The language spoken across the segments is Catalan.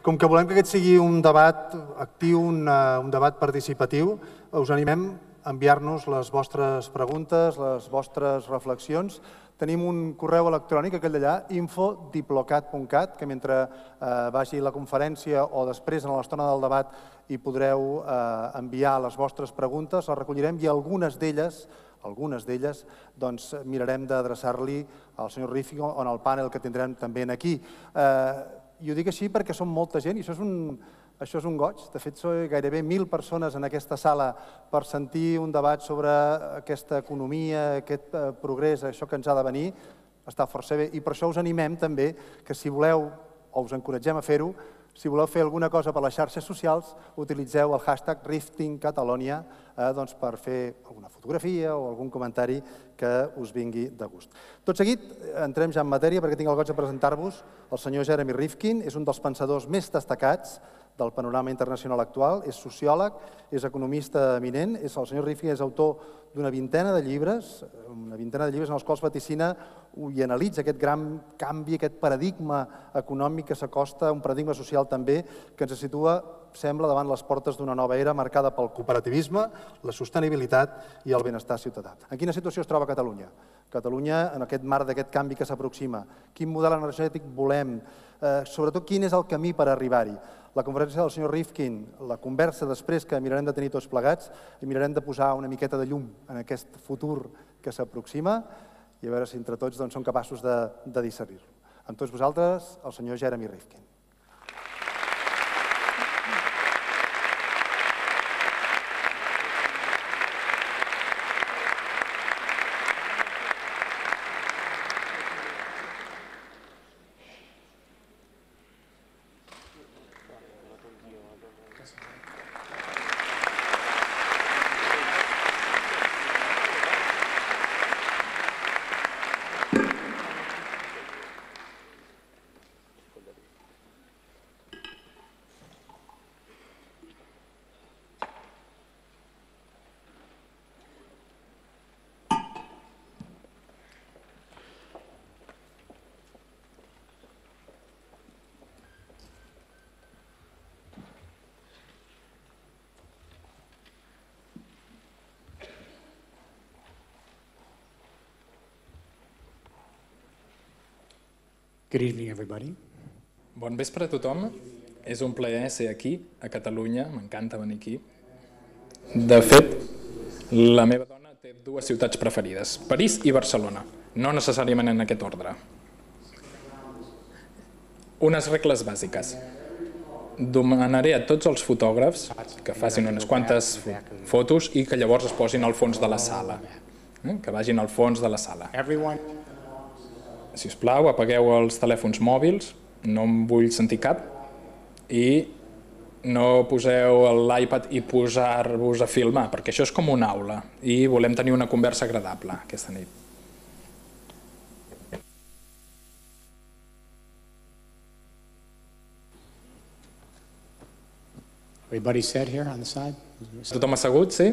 Com que volem que aquest sigui un debat actiu, un debat participatiu, us animem a enviar-nos les vostres preguntes, les vostres reflexions. Tenim un correu electrònic, aquell d'allà, info.diplocat.cat, que mentre vagi la conferència o després, en l'estona del debat, hi podreu enviar les vostres preguntes, les recollirem i algunes d'elles doncs mirarem d'adreçar-li al senyor Rifkin o en el panel que tindrem també aquí. I ho dic així perquè som molta gent i això és un goig. De fet, són gairebé 1.000 persones en aquesta sala per sentir un debat sobre aquesta economia, aquest progrés, això que ens ha de venir, està força bé. I per això us animem també que si voleu, o us encoratgem a fer-ho, si voleu fer alguna cosa per les xarxes socials, utilitzeu el hashtag RifkinCatalonia per fer alguna fotografia o algun comentari que us vingui de gust. Tot seguit, entrem ja en matèria perquè tinc el goig de presentar-vos el senyor Jeremy Rifkin. És un dels pensadors més destacats del panorama internacional actual, és sociòleg, és economista eminent. El senyor Rifkin és autor d'una vintena de llibres en els quals vaticina i analitza aquest gran canvi, aquest paradigma econòmic que s'acosta, un paradigma social també, que ens situa, sembla, davant les portes d'una nova era marcada pel cooperativisme, la sostenibilitat i el benestar ciutadà. En quina situació es troba Catalunya? Catalunya, en aquest marc d'aquest canvi que s'aproxima, quin model energètic volem? Sobretot, quin és el camí per arribar-hi? La conferència del senyor Rifkin, la conversa després que mirarem de tenir tots plegats i mirarem de posar una miqueta de llum en aquest futur que s'aproxima i a veure si entre tots som capaços de discernir-lo. Amb tots vosaltres, el senyor Jeremy Rifkin. Good evening, everybody. Bon vespre a tothom. És un plaer ser aquí, a Catalunya. M'encanta venir aquí. De fet, la meva dona té dues ciutats preferides, París i Barcelona, no necessàriament en aquest ordre. Unes regles bàsiques. Demanaré a tots els fotògrafs que facin unes quantes fotos i que llavors es posin al fons de la sala. Que vagin al fons de la sala. Si us plau, apagueu els telèfons mòbils, no en vull sentir cap, i no poseu l'iPad i posar-vos a filmar, perquè això és com una aula i volem tenir una conversa agradable aquesta nit. Everybody set here on the side? Tothom assegut, sí?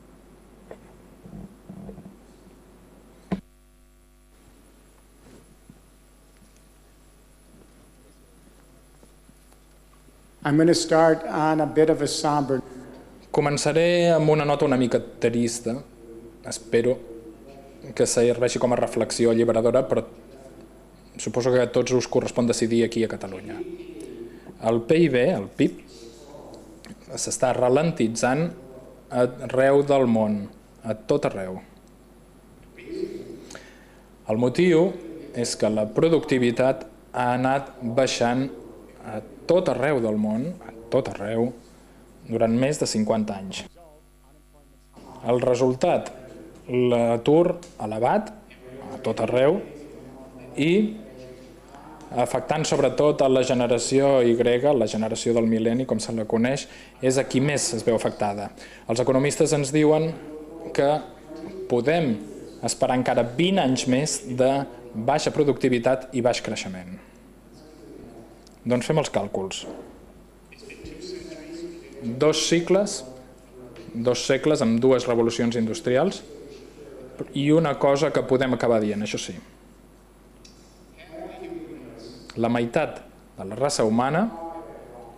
I'm going to start on a bit of a somber. Començaré amb una nota una mica trista. Espero que serveixi com a reflexió alliberadora, però suposo que a tots us correspon decidir aquí a Catalunya. El PIB, el PIB, s'està ralentitzant arreu del món, a tot arreu. El motiu és que la productivitat ha anat baixant a tot arreu del món, a tot arreu, durant més de 50 anys. El resultat, l'atur elevat, a tot arreu, i afectant sobretot a la generació Y, la generació del mil·lenni, com se la coneix, és a qui més es veu afectada. Els economistes ens diuen que podem esperar encara 20 anys més de baixa productivitat i baix creixement. Doncs fem els càlculs. 2 segles amb 2 revolucions industrials i una cosa que podem acabar dient, això sí. La meitat de la raça humana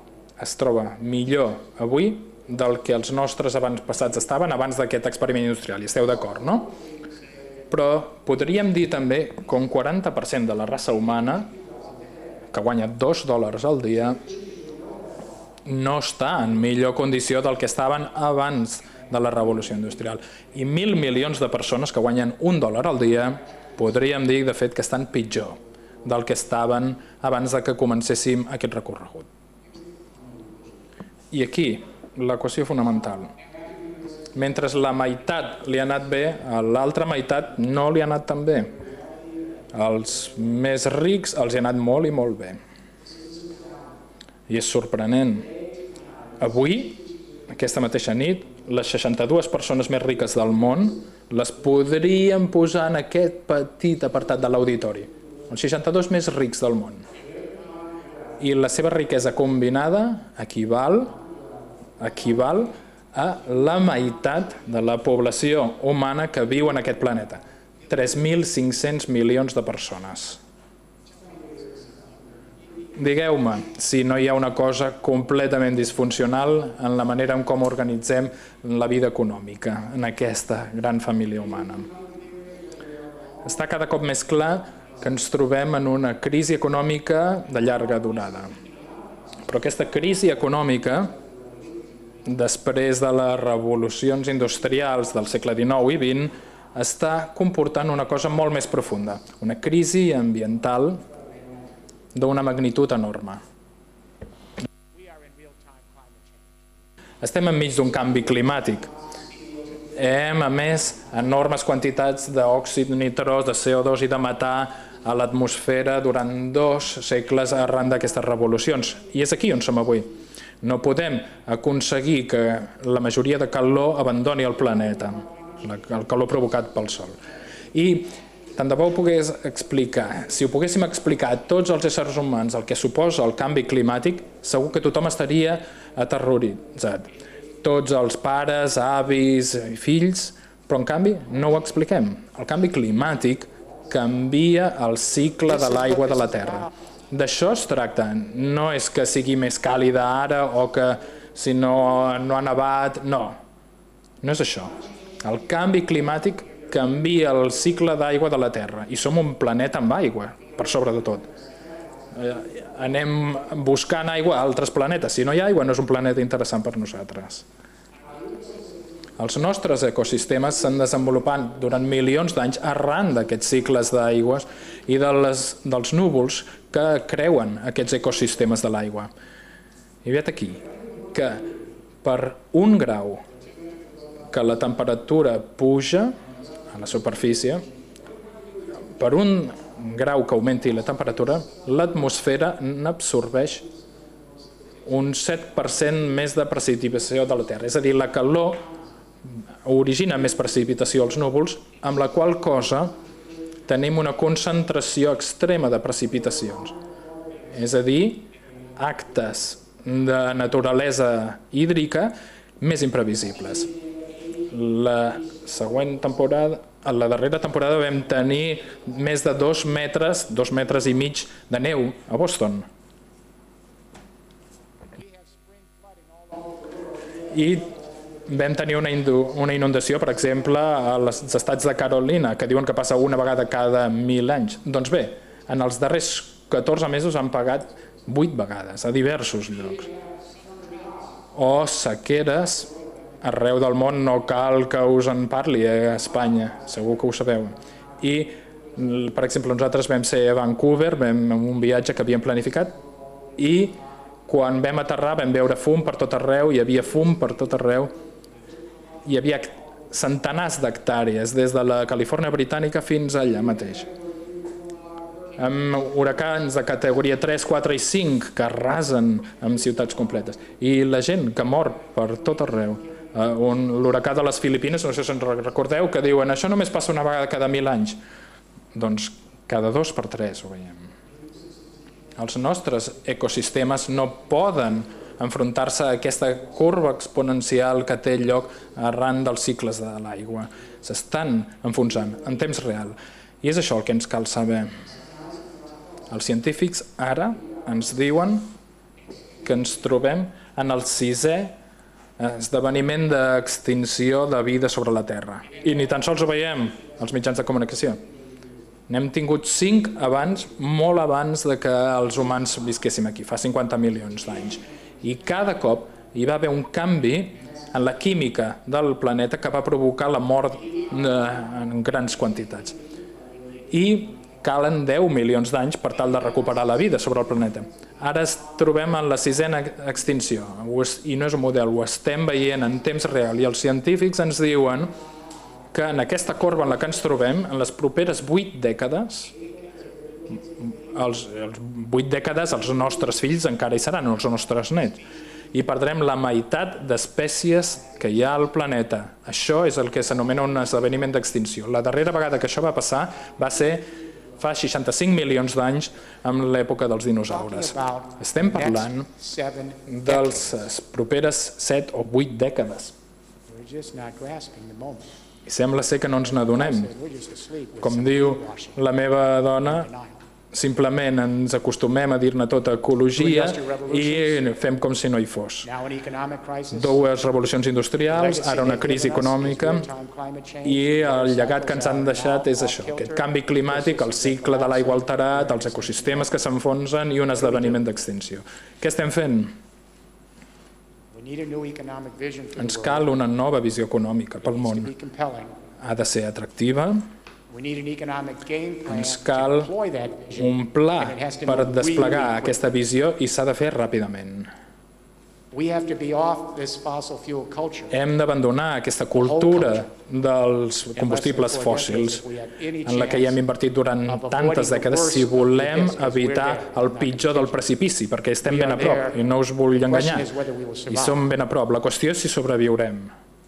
es troba millor avui del que els nostres avantpassats estaven abans d'aquest experiment industrial. I esteu d'acord, no? Però podríem dir també que un 40% de la raça humana, que guanya $2 al dia, no està en millor condició del que estaven abans de la revolució industrial. I 1.000 milions de persones que guanyen $1 al dia podríem dir, de fet, que estan pitjor del que estaven abans que comencéssim aquest recorregut. I aquí, l'equació fonamental. Mentre la meitat li ha anat bé, a l'altra meitat no li ha anat tan bé. Els més rics els hi ha anat molt i molt bé. I és sorprenent. Avui, aquesta mateixa nit, les 62 persones més riques del món les podríem posar en aquest petit apartat de l'auditori. Els 62 més rics del món. I la seva riquesa combinada equival a la meitat de la població humana que viu en aquest planeta. 3.500 milions de persones. Digueu-me si no hi ha una cosa completament disfuncional en la manera en com organitzem la vida econòmica en aquesta gran família humana. Està cada cop més clar que ens trobem en una crisi econòmica de llarga durada. Però aquesta crisi econòmica, després de les revolucions industrials del segle XIX i XX, està comportant una cosa molt més profunda, una crisi ambiental d'una magnitud enorme. Estem enmig d'un canvi climàtic. Hem emès enormes quantitats d'òxid nitrós, de CO2 i de metà a l'atmosfera durant 2 segles arran d'aquestes revolucions. I és aquí on som avui. No podem aconseguir que la majoria de calor abandoni el planeta, el calor provocat pel Sol. I tant de bo ho pogués explicar. Si ho poguéssim explicar a tots els éssers humans el que suposa el canvi climàtic, segur que tothom estaria aterroritzat. Tots els pares, avis i fills, però en canvi no ho expliquem. El canvi climàtic canvia el cicle de l'aigua de la Terra. D'això es tracta. No és que sigui més càlida ara o que si no ha nevat, no. No és això. El canvi climàtic canvia el cicle d'aigua de la Terra i som un planeta amb aigua, per sobre de tot. Anem buscant aigua a altres planetes. Si no hi ha aigua, no és un planeta interessant per nosaltres. Els nostres ecosistemes s'han desenvolupat durant milions d'anys arran d'aquests cicles d'aigües i dels núvols que creuen aquests ecosistemes de l'aigua. I vet aquí que per 1 grau que la temperatura puja a la superfície, per 1 grau que augmenti la temperatura, l'atmosfera n'absorbeix un 7% més de precipitació de la Terra. És a dir, la calor origina més precipitació als núvols, amb la qual cosa tenim una concentració extrema de precipitacions. És a dir, actes de naturalesa hídrica més imprevisibles. La següent temporada, a la darrera temporada vam tenir més de 2 metres, 2 metres i mig de neu a Boston. I vam tenir una inundació, per exemple, als estats de Carolina, que diuen que passa una vegada cada 1.000 anys. Doncs bé, en els darrers 14 mesos han pagat 8 vegades, a diversos llocs. O sequeres arreu del món, no cal que us en parli a Espanya, segur que ho sabeu. I, per exemple, nosaltres vam ser a Vancouver, vam en un viatge que havíem planificat, i quan vam aterrar vam veure fum per tot arreu, hi havia fum per tot arreu, hi havia centenars d'hectàrees, des de la Califòrnia britànica fins allà mateix. Amb huracans de categoria 3, 4 i 5 que arrasen amb ciutats completes. I la gent que mor per tot arreu. L'huracà de les Filipines, no sé si ens recordeu, que diuen això només passa una vegada cada 1.000 anys. Doncs cada 2 per 3 ho veiem. Els nostres ecosistemes no poden enfrontar-se a aquesta curva exponencial que té lloc arran dels cicles de l'aigua. S'estan enfonsant en temps real. I és això el que ens cal saber. Els científics ara ens diuen que ens trobem en el 6è esdeveniment d'extinció de vida sobre la Terra. I ni tan sols ho veiem als mitjans de comunicació. N'hem tingut 5 abans, molt abans de que els humans visquéssim aquí, fa 50 milions d'anys. I cada cop hi va haver un canvi en la química del planeta que va provocar la mort en grans quantitats. I calen 10 milions d'anys per tal de recuperar la vida sobre el planeta. Ara ens trobem en la 6a extinció, i no és un model, ho estem veient en temps real, i els científics ens diuen que en aquesta corba en la que ens trobem, en les properes 8 dècades, els 8 dècades els nostres fills encara hi seran, els nostres nets, i perdrem la meitat d'espècies que hi ha al planeta. Això és el que s'anomena un esdeveniment d'extinció. La darrera vegada que això va passar va ser fa 65 milions d'anys amb l'època dels dinosaures. Estem parlant de les properes 7 o 8 dècades. I sembla ser que no ens n'adonem. Com diu la meva dona, simplement ens acostumem a dir-ne tota ecologia i fem com si no hi fos. 2 revolucions industrials, ara una crisi econòmica, i el llegat que ens han deixat és això, aquest canvi climàtic, el cicle de l'aigua alterat, els ecosistemes que s'enfonsen i un esdeveniment d'extinció. Què estem fent? Ens cal una nova visió econòmica pel món. Ha de ser atractiva. Ens cal un pla per desplegar aquesta visió i s'ha de fer ràpidament. Hem d'abandonar aquesta cultura dels combustibles fòssils en la que hi hem invertit durant tantes dècades si volem evitar el pitjor del precipici, perquè estem ben a prop, i no us vull enganyar, i som ben a prop. La qüestió és si sobreviurem.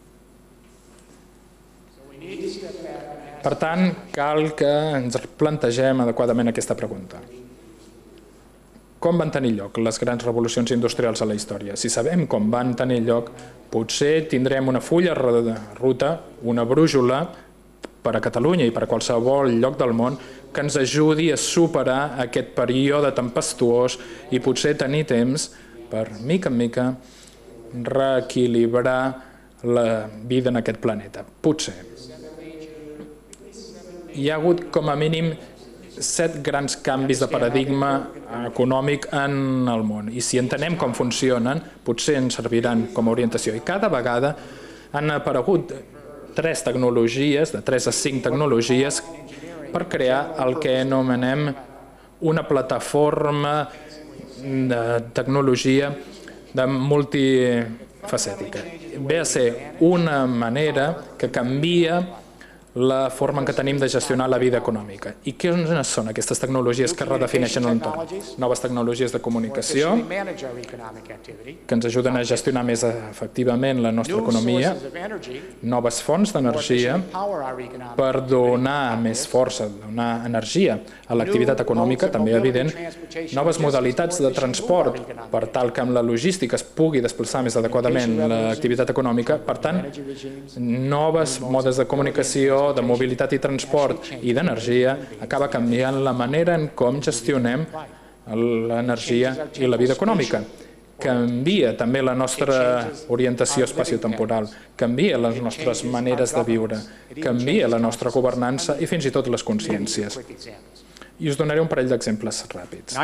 Per tant, cal que ens plantegem adequadament aquesta pregunta. Com van tenir lloc les grans revolucions industrials a la història? Si sabem com van tenir lloc, potser tindrem una fulla de ruta, una brújula per a Catalunya i per a qualsevol lloc del món que ens ajudi a superar aquest període tempestuós i potser tenir temps per, mica en mica, reequilibrar la vida en aquest planeta. Potser. Hi ha hagut com a mínim 7 grans canvis de paradigma econòmic en el món. I si entenem com funcionen, potser ens serviran com a orientació. I cada vegada han aparegut 3 tecnologies, de 3 a 5 tecnologies, per crear el que anomenem una plataforma de tecnologia multifacètica. Ve a ser una manera que canvia la forma en què tenim de gestionar la vida econòmica. I quines són aquestes tecnologies que redefineixen l'entorn? Noves tecnologies de comunicació que ens ajuden a gestionar més efectivament la nostra economia, noves fonts d'energia per donar més força, donar energia a l'activitat econòmica, també evident, noves modalitats de transport per tal que amb la logística es pugui desplaçar més adequadament l'activitat econòmica, per tant, noves modes de comunicació, de mobilitat i transport i d'energia, acaba canviant la manera en com gestionem l'energia i la vida econòmica. Canvia també la nostra orientació espaciotemporal, canvia les nostres maneres de viure, canvia la nostra governança i fins i tot les consciències. I us donaré un parell d'exemples ràpids.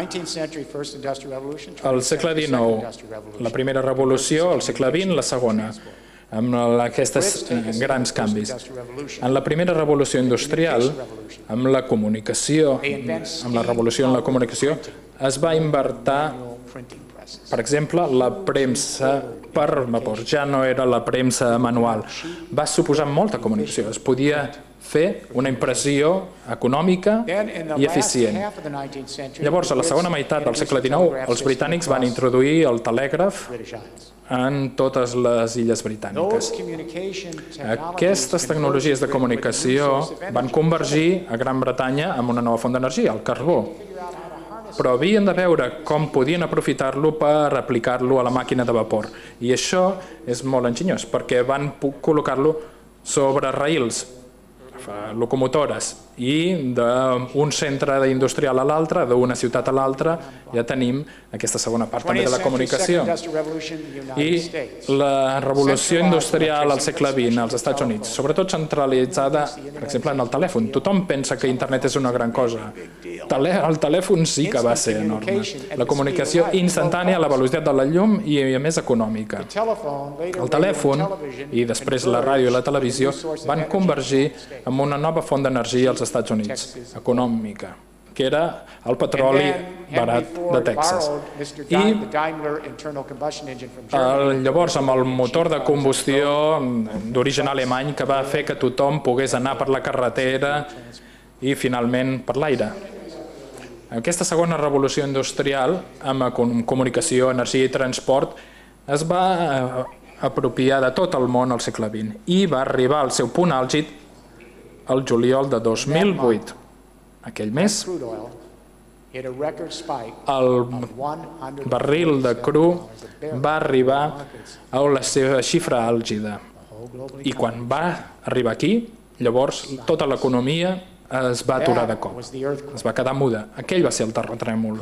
Al segle XIX, la primera revolució, al segle XX, la segona, amb aquests grans canvis. En la primera revolució industrial, amb la comunicació, amb la revolució en la comunicació, es va inventar, per exemple, la premsa per vapor. Ja no era la premsa manual. Va suposar molta comunicació. Es podia fer una impressió econòmica i eficient. Llavors, a la segona meitat del segle XIX, els britànics van introduir el telègraf en totes les illes britàniques. Aquestes tecnologies de comunicació van convergir a Gran Bretanya amb una nova font d'energia, el carbó. Però havien de veure com podien aprofitar-lo per aplicar-lo a la màquina de vapor. I això és molt enginyós, perquè van col·locar-lo sobre raïls, locomotores, i d'un centre industrial a l'altre, d'una ciutat a l'altra, ja tenim aquesta segona part també de la comunicació. I la revolució industrial al segle XX als Estats Units, sobretot centralitzada, per exemple, en el telèfon. Tothom pensa que internet és una gran cosa. El telèfon sí que va ser enorme. La comunicació instantània a la velocitat de la llum i a més econòmica. El telèfon i després la ràdio i la televisió van convergir en una nova font d'energia als Estats Units, econòmica, que era el petroli barat de Texas. I llavors amb el motor de combustió d'origen alemany que va fer que tothom pogués anar per la carretera i finalment per l'aire. Aquesta segona revolució industrial amb comunicació, energia i transport es va apropiar de tot el món al segle XX i va arribar al seu punt àlgid el juliol de 2008. Aquell mes, el barril de cru va arribar a la seva xifra àlgida. I quan va arribar aquí, llavors tota l'economia es va aturar de cop, es va quedar muda. Aquell va ser el terratrèmol.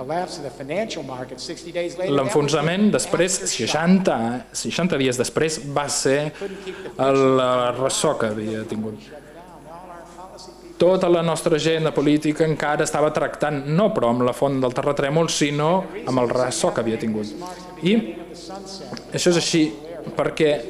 L'enfonsament després, 60 dies després, va ser la ressò que havia tingut. Tota la nostra agenda política encara estava tractant no però amb la font del terratrèmol, sinó amb el ressò que havia tingut. I això és així perquè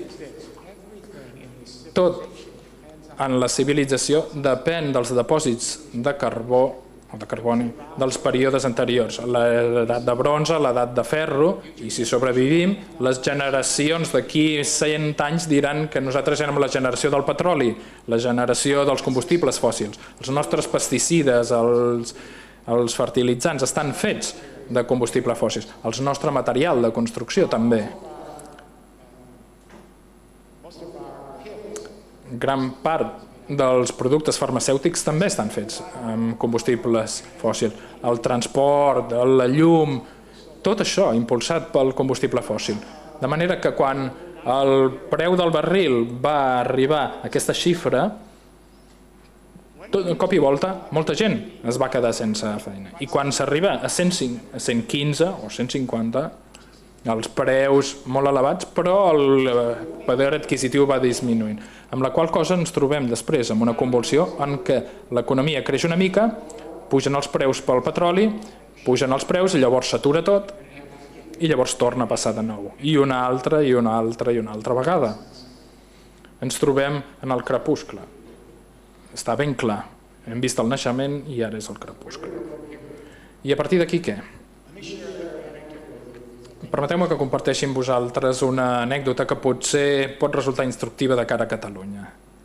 tot en la civilització depèn dels depòsits de carbó o de carboni dels períodes anteriors, l'edat de bronze, l'edat de ferro, i si sobrevivim, les generacions d'aquí 100 anys diran que nosaltres érem la generació del petroli, la generació dels combustibles fòssils. Els nostres pesticides, els fertilitzants estan fets de combustibles fòssils, el nostre material de construcció també. Gran part dels productes farmacèutics també estan fets amb combustibles fòssils. El transport, la llum, tot això impulsat pel combustible fòssil. De manera que quan el preu del barril va arribar a aquesta xifra, de cop i volta, molta gent es va quedar sense feina. I quan s'arriba a 115 o 150, els preus molt elevats, però el poder adquisitiu va disminuint. Amb la qual cosa ens trobem després amb una convulsió en què l'economia creix una mica, pugen els preus pel petroli, pugen els preus i llavors s'atura tot i llavors torna a passar de nou. I una altra, i una altra, i una altra vegada. Ens trobem en el crepuscle. Està ben clar. Hem vist el naixement i ara és el crepuscle. I a partir d'aquí què? Permeteu-me que comparteixi amb vosaltres una anècdota que potser pot resultar instructiva de cara a Catalunya.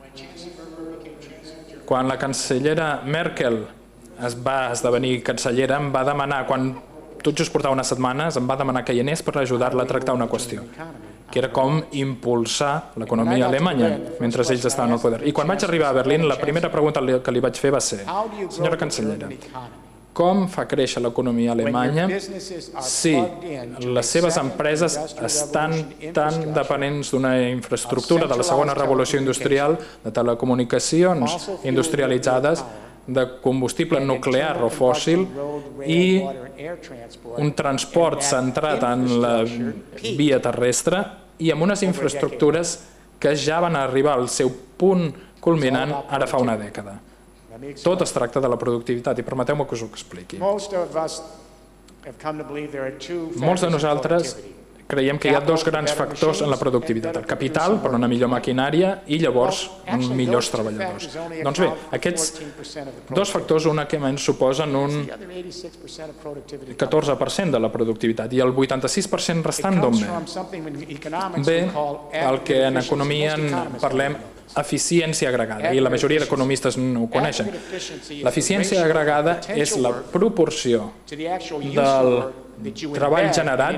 Quan la cancellera Merkel es va esdevenir cancellera, em va demanar, quan tot just portava unes setmanes, em va demanar que hi anés per ajudar-la a tractar una qüestió, que era com impulsar l'economia alemanya mentre ells estaven al poder. I quan vaig arribar a Berlín, la primera pregunta que li vaig fer va ser: senyora cancellera, com fa créixer l'economia alemanya si les seves empreses estan tan dependents d'una infraestructura de la segona revolució industrial, de telecomunicacions industrialitzades, de combustible nuclear o fòssil i un transport centrat en la via terrestre i amb unes infraestructures que ja van arribar al seu punt culminant ara fa una dècada. Tot es tracta de la productivitat i permeteu-me que us ho expliqui. Molts de nosaltres creiem que hi ha dos grans factors en la productivitat, el capital per una millor maquinària i llavors millors treballadors. Doncs bé, aquests dos factors únicament suposen un 14% de la productivitat i el 86% restant d'on ve? Ve el que en economia en parlem eficiència agregada, i la majoria d'economistes no ho coneixen. L'eficiència agregada és la proporció del treball generat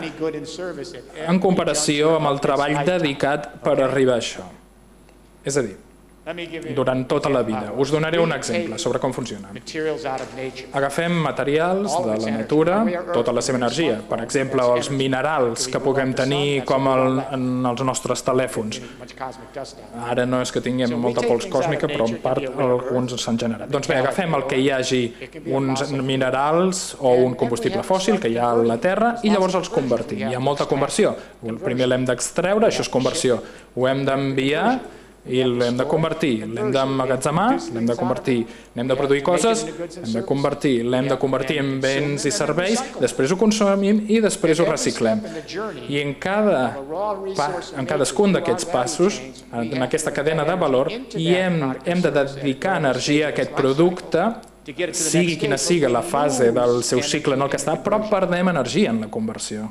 en comparació amb el treball dedicat per arribar a això. És a dir, durant tota la vida. Us donaré un exemple sobre com funciona. Agafem materials de la natura, tota la seva energia. Per exemple, els minerals que puguem tenir com en els nostres telèfons. Ara no és que tinguem molta pols còsmica, però en part alguns s'han generat. Doncs bé, agafem el que hi hagi uns minerals o un combustible fòssil que hi ha a la Terra i llavors els convertim. Hi ha molta conversió. Primer l'hem d'extreure, això és conversió. Ho hem d'enviar i l'hem de convertir, l'hem d'emmagatzemar, l'hem de convertir, n'hem de produir coses, hem de convertir, l'hem de convertir en béns i serveis, després ho consumim i després ho reciclem. I en cadascun d'aquests passos, en aquesta cadena de valor, hem de dedicar energia a aquest producte, sigui quina sigui la fase del seu cicle en el que està, però perdem energia en la conversió.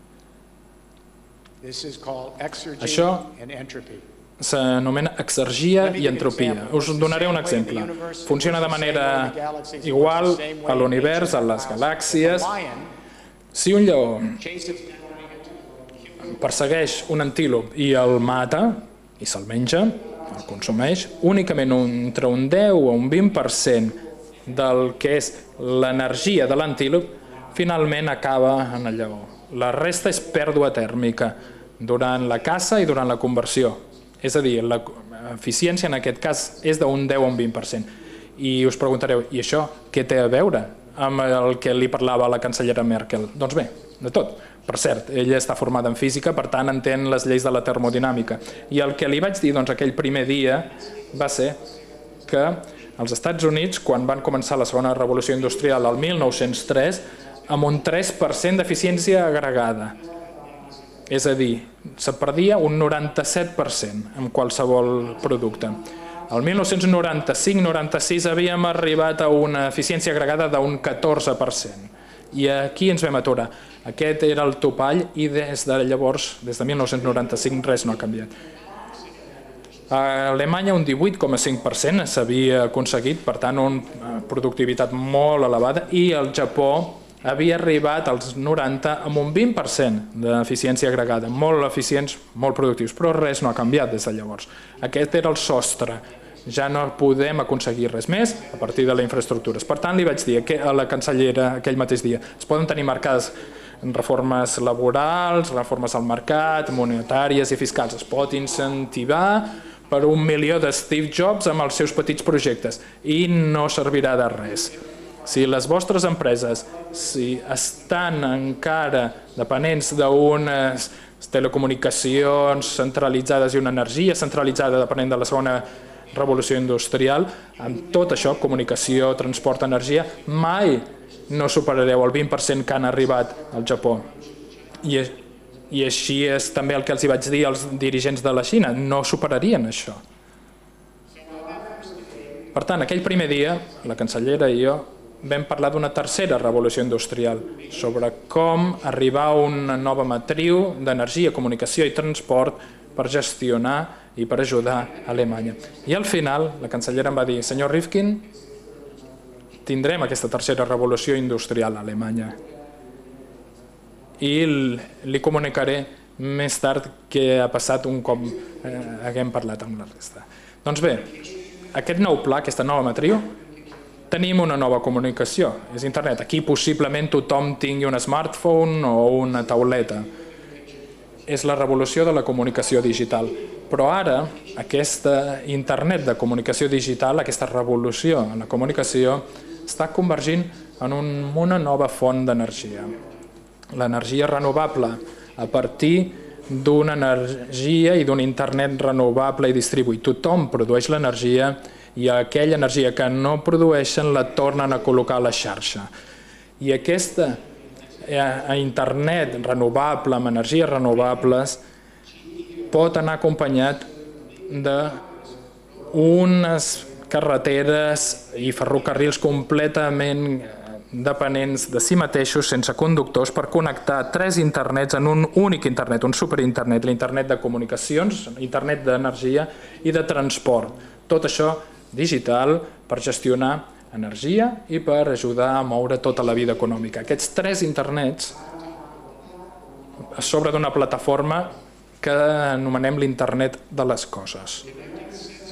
Això s'anomena exergia i entropia. Us donaré un exemple. Funciona de manera igual a l'univers, a les galàxies. Si un lleó persegueix un antílop i el mata, i se'l menja, el consumeix, únicament entre un 10 o un 20% del que és l'energia de l'antílop finalment acaba en el lleó. La resta és pèrdua tèrmica durant la caça i durant la conversió. És a dir, l'eficiència en aquest cas és d'un 10 o un 20%. I us preguntareu, i això què té a veure amb el que li parlava la cancellera Merkel? Doncs bé, de tot. Per cert, ella està formada en física, per tant entén les lleis de la termodinàmica. I el que li vaig dir aquell primer dia va ser que als Estats Units, quan van començar la segona revolució industrial el 1903, amb un 3% d'eficiència agregada. És a dir, se perdia un 97% en qualsevol producte. El 1995-96 havíem arribat a una eficiència agregada d'un 14%. I aquí ens vam aturar. Aquest era el topall i des de llavors, des de 1995, res no ha canviat. A Alemanya un 18,5% s'havia aconseguit, per tant, una productivitat molt elevada, i el Japó havia arribat als 90 amb un 20% d'eficiència agregada. Molt eficients, molt productius, però res no ha canviat des de llavors. Aquest era el sostre. Ja no podem aconseguir res més a partir de les infraestructures. Per tant, li vaig dir a la cancellera aquell mateix dia, es poden tenir marcades reformes laborals, reformes al mercat, monetàries i fiscals. Es pot incentivar per 1 milió de Steve Jobs amb els seus petits projectes i no servirà de res. Si les vostres empreses estan encara dependents d'unes telecomunicacions centralitzades i una energia centralitzada depenent de la segona revolució industrial, amb tot això, comunicació, transport, energia, mai no superareu el 20% que han arribat al Japó. I així és també el que els vaig dir als dirigents de la Xina, no superarien això. Per tant, aquell primer dia, la cancellera i jo vam parlar d'una tercera revolució industrial, sobre com arribar a una nova matriu d'energia, comunicació i transport per gestionar i per ajudar a Alemanya. I al final, la cancellera em va dir, senyor Rifkin, tindrem aquesta tercera revolució industrial a Alemanya. I li comunicaré més tard què ha passat un cop haguem parlat amb la resta. Doncs bé, aquest nou pla, aquesta nova matriu, tenim una nova comunicació, és internet. Aquí possiblement tothom tingui un smartphone o una tauleta. És la revolució de la comunicació digital. Però ara, aquesta internet de comunicació digital, aquesta revolució en la comunicació, està convergint en una nova font d'energia. L'energia renovable, a partir d'una energia i d'un internet renovable i distribuït. Tothom produeix l'energia i aquella energia que no produeixen la tornen a col·locar a la xarxa. I aquesta internet renovable, amb energies renovables, pot anar acompanyat d'unes carreteres i ferrocarrils completament dependents de si mateixos, sense conductors, per connectar 3 internets en un únic internet, un superinternet, l'internet de comunicacions, internet d'energia i de transport. Tot això digital per gestionar energia i per ajudar a moure tota la vida econòmica. Aquests 3 internets a sobre d'una plataforma que anomenem l'internet de les coses.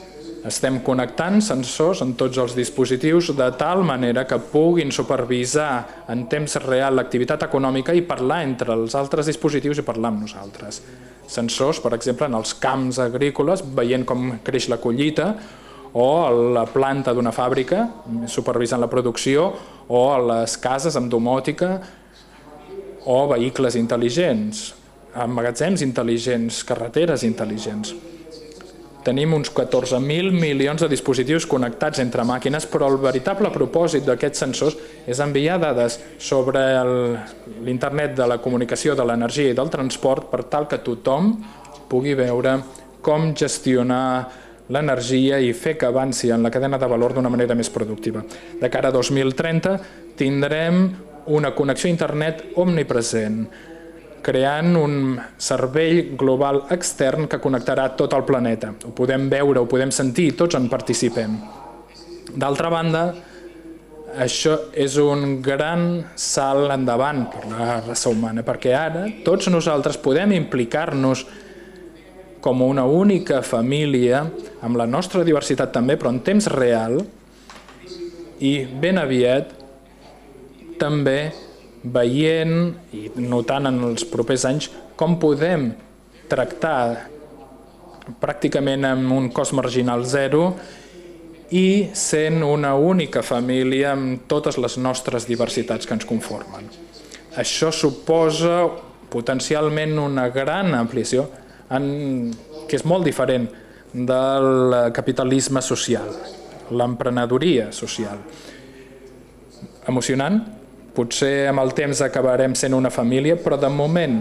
Estem connectant sensors en tots els dispositius de tal manera que puguin supervisar en temps real l'activitat econòmica i parlar entre els altres dispositius i parlar amb nosaltres. Sensors, per exemple, en els camps agrícoles, veient com creix la collita, o a la planta d'una fàbrica, supervisant la producció, o a les cases amb domòtica, o vehicles intel·ligents, magatzems intel·ligents, carreteres intel·ligents. Tenim uns 14.000 milions de dispositius connectats entre màquines, però el veritable propòsit d'aquests sensors és enviar dades sobre l'internet de la comunicació, de l'energia i del transport per tal que tothom pugui veure com gestionar l'energia i fer que avanci en la cadena de valor d'una manera més productiva. De cara a 2030 tindrem una connexió a internet omnipresent, creant un cervell global extern que connectarà tot el planeta. Ho podem veure, ho podem sentir i tots en participem. D'altra banda, això és un gran salt endavant per la raça humana, perquè ara tots nosaltres podem implicar-nos com una única família, amb la nostra diversitat també, però en temps real, i ben aviat també veient i notant en els propers anys com podem tractar pràcticament amb un cost marginal zero i sent una única família amb totes les nostres diversitats que ens conformen. Això suposa potencialment una gran ampliació que és molt diferent del capitalisme social, l'emprenedoria social. Emocionant? Potser amb el temps acabarem sent una família, però de moment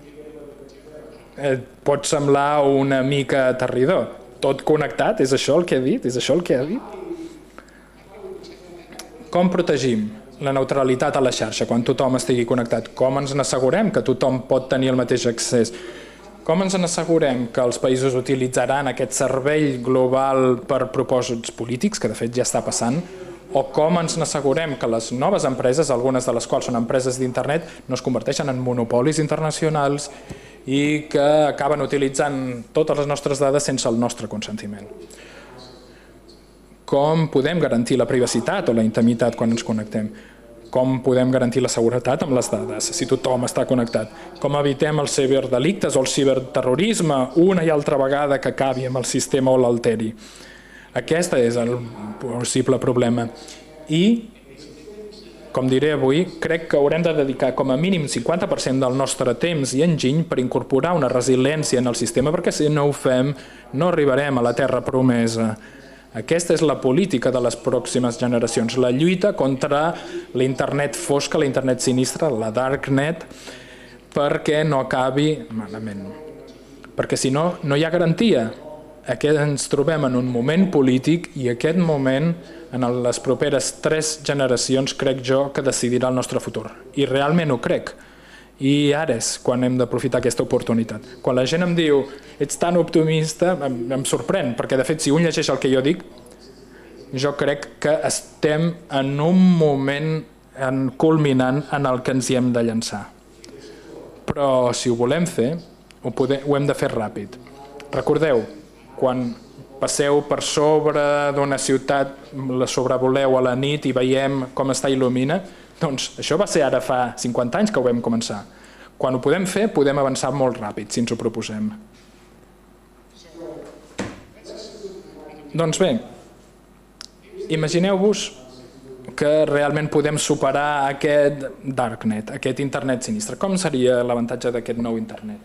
pot semblar una mica aterridor. Tot connectat, és això el que ha dit? És això el que ha dit? Com protegim la neutralitat a la xarxa quan tothom estigui connectat? Com ens n'assegurem que tothom pot tenir el mateix accés? Com ens n'assegurem que els països utilitzaran aquest cervell global per propòsits polítics, que de fet ja està passant, o com ens n'assegurem que les noves empreses, algunes de les quals són empreses d'internet, no es converteixen en monopolis internacionals i que acaben utilitzant totes les nostres dades sense el nostre consentiment. Com podem garantir la privacitat o la intimitat quan ens connectem? Com podem garantir la seguretat amb les dades si tothom està connectat? Com evitem els ciberdelictes o el ciberterrorisme una i altra vegada que acabi amb el sistema o l'alteri? Aquest és el possible problema. I, com diré avui, crec que haurem de dedicar com a mínim 50% del nostre temps i enginy per incorporar una resiliència en el sistema, perquè si no ho fem no arribarem a la terra promesa. Aquesta és la política de les pròximes generacions, la lluita contra l'internet fosca, l'internet sinistre, la darknet, perquè no acabi malament. Perquè si no, no hi ha garantia. Aquí ens trobem en un moment polític i aquest moment, en les properes 3 generacions, crec jo que decidirà el nostre futur. I realment ho crec. I ara és quan hem d'aprofitar aquesta oportunitat. Quan la gent em diu ets tan optimista, em sorprèn, perquè de fet si un llegeix el que jo dic, jo crec que estem en un moment culminant en el que ens hi hem de llançar. Però si ho volem fer, ho hem de fer ràpid. Recordeu, quan passeu per sobre d'una ciutat, la sobrevoleu a la nit i veiem com està il·lumina, doncs això va ser ara fa 50 anys que ho vam començar. Quan ho podem fer, podem avançar molt ràpid, si ens ho proposem. Doncs bé, imagineu-vos que realment podem superar aquest darknet, aquest internet sinistre. Com seria l'avantatge d'aquest nou internet?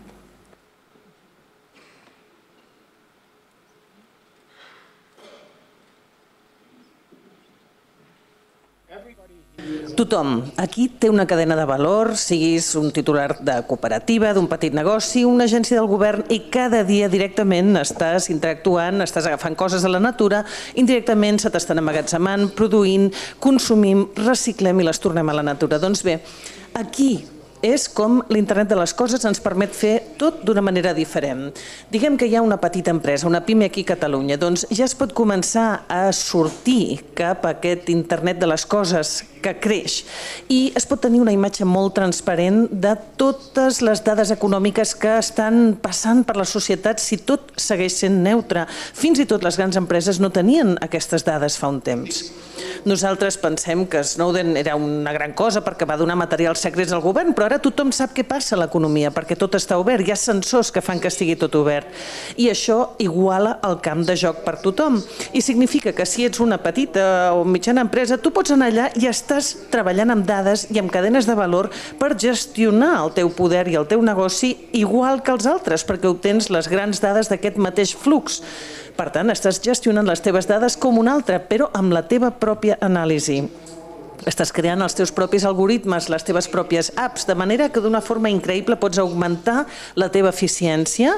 Tothom aquí té una cadena de valor, siguis un titular de cooperativa, d'un petit negoci, una agència del govern, i cada dia directament estàs interactuant, estàs agafant coses de la natura, indirectament se t'estan emmagatzemant, produint, consumim, reciclem i les tornem a la natura. Doncs bé, aquí és com l'internet de les coses ens permet fer tot d'una manera diferent. Diguem que hi ha una petita empresa, una pime aquí a Catalunya, doncs ja es pot començar a sortir cap a aquest internet de les coses que creix i es pot tenir una imatge molt transparent de totes les dades econòmiques que estan passant per la societat si tot segueix sent neutre. Fins i tot les grans empreses no tenien aquestes dades fa un temps. Nosaltres pensem que Snowden era una gran cosa perquè va donar materials secrets al govern, però ara tothom sap què passa a l'economia perquè tot està obert, hi ha sensors que fan que estigui tot obert i això iguala el camp de joc per tothom i significa que si ets una petita o mitjana empresa tu pots anar allà i estàs treballant amb dades i amb cadenes de valor per gestionar el teu poder i el teu negoci igual que els altres perquè obtens les grans dades d'aquest mateix flux. Per tant, estàs gestionant les teves dades com un altre, però amb la teva pròpia anàlisi. Estàs creant els teus propis algoritmes, les teves pròpies apps, de manera que d'una forma increïble pots augmentar la teva eficiència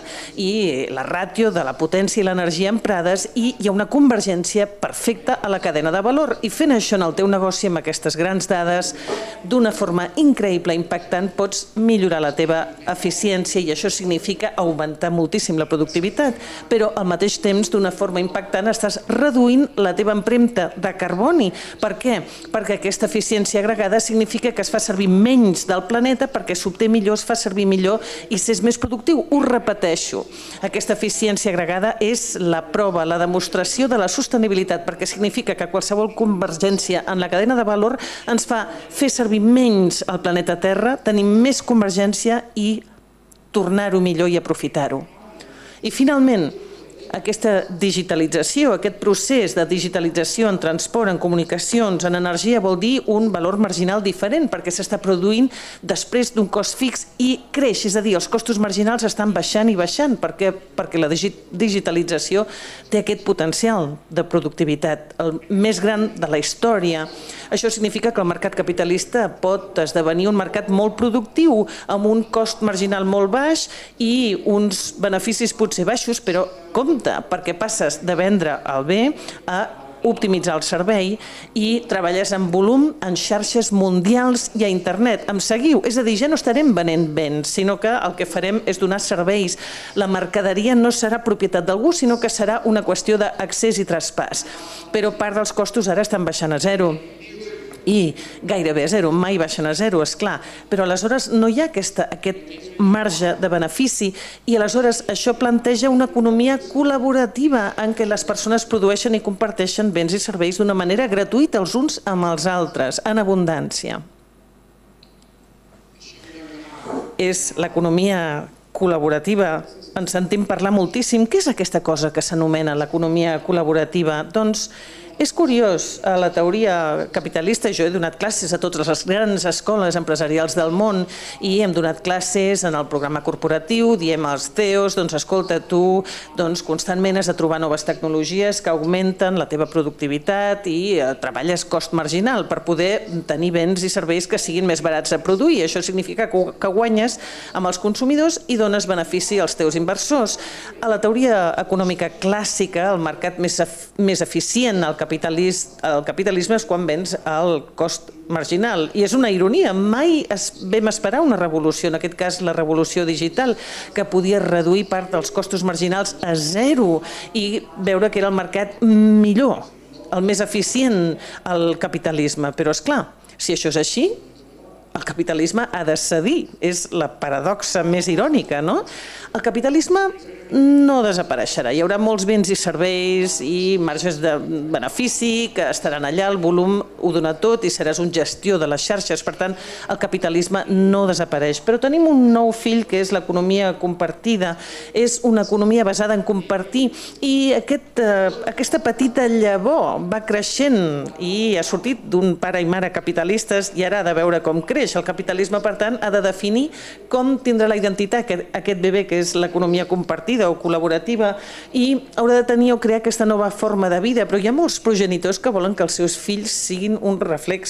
i la ràtio de la potència i l'energia emprades i hi ha una convergència perfecta a la cadena de valor. I fent això en el teu negoci amb aquestes grans dades, d'una forma increïble, impactant, pots millorar la teva eficiència i això significa augmentar moltíssim la productivitat, però al mateix temps, d'una forma impactant, estàs reduint la teva empremta de carboni. Per què? Perquè aquesta eficiència agregada significa que es fa servir menys del planeta perquè s'obté millor, es fa servir millor i s'és més productiu. Ho repeteixo, aquesta eficiència agregada és la prova, la demostració de la sostenibilitat perquè significa que qualsevol convergència en la cadena de valor ens fa fer servir menys el planeta Terra, tenir més convergència i tornar-ho millor i aprofitar-ho. I finalment, aquesta digitalització, aquest procés de digitalització en transport, en comunicacions, en energia, vol dir un valor marginal diferent perquè s'està produint després d'un cost fix i creix, és a dir, els costos marginals estan baixant i baixant perquè la digitalització té aquest potencial de productivitat, el més gran de la història. Això significa que el mercat capitalista pot esdevenir un mercat molt productiu amb un cost marginal molt baix i uns beneficis potser baixos, però compte, perquè passes de vendre el bé a optimitzar el servei i treballes en volum en xarxes mundials i a internet. Em seguiu? És a dir, ja no estarem venent béns, sinó que el que farem és donar serveis. La mercaderia no serà propietat d'algú, sinó que serà una qüestió d'accés i traspàs. Però part dels costos ara estan baixant a zero. I gairebé a zero, mai baixen a zero, esclar, però aleshores no hi ha aquest marge de benefici i aleshores això planteja una economia col·laborativa en què les persones produeixen i comparteixen béns i serveis d'una manera gratuïta els uns amb els altres, en abundància. És l'economia col·laborativa, en sentim parlar moltíssim. Què és aquesta cosa que s'anomena l'economia col·laborativa? Doncs és curiós, a la teoria capitalista, jo he donat classes a totes les grans escoles empresarials del món i hem donat classes en el programa corporatiu, diem als CEOs, doncs escolta, tu constantment has de trobar noves tecnologies que augmenten la teva productivitat i treballes cost marginal per poder tenir béns i serveis que siguin més barats de produir. Això significa que guanyes amb els consumidors i dones benefici als teus inversors. A la teoria econòmica clàssica, el mercat més eficient, el capitalisme és quan vens al cost marginal. I és una ironia, mai vam esperar una revolució, en aquest cas la revolució digital, que podia reduir part dels costos marginals a zero i veure que era el mercat millor, el més eficient al capitalisme. Però és clar, si això és així, el capitalisme ha de cedir. És la paradoxa més irònica, no? El capitalisme no desapareixerà. Hi haurà molts béns i serveis i marges de benefici que estaran allà, el volum ho dona tot i seràs un gestió de les xarxes. Per tant, el capitalisme no desapareix. Però tenim un nou fill que és l'economia compartida. És una economia basada en compartir i aquesta petita llavor va creixent i ha sortit d'un pare i mare capitalistes i ara ha de veure com creix. El capitalisme, per tant, ha de definir com tindrà la identitat aquest bebè que és l'economia compartida o col·laborativa i haurà de tenir o crear aquesta nova forma de vida, però hi ha molts progenitors que volen que els seus fills siguin un reflex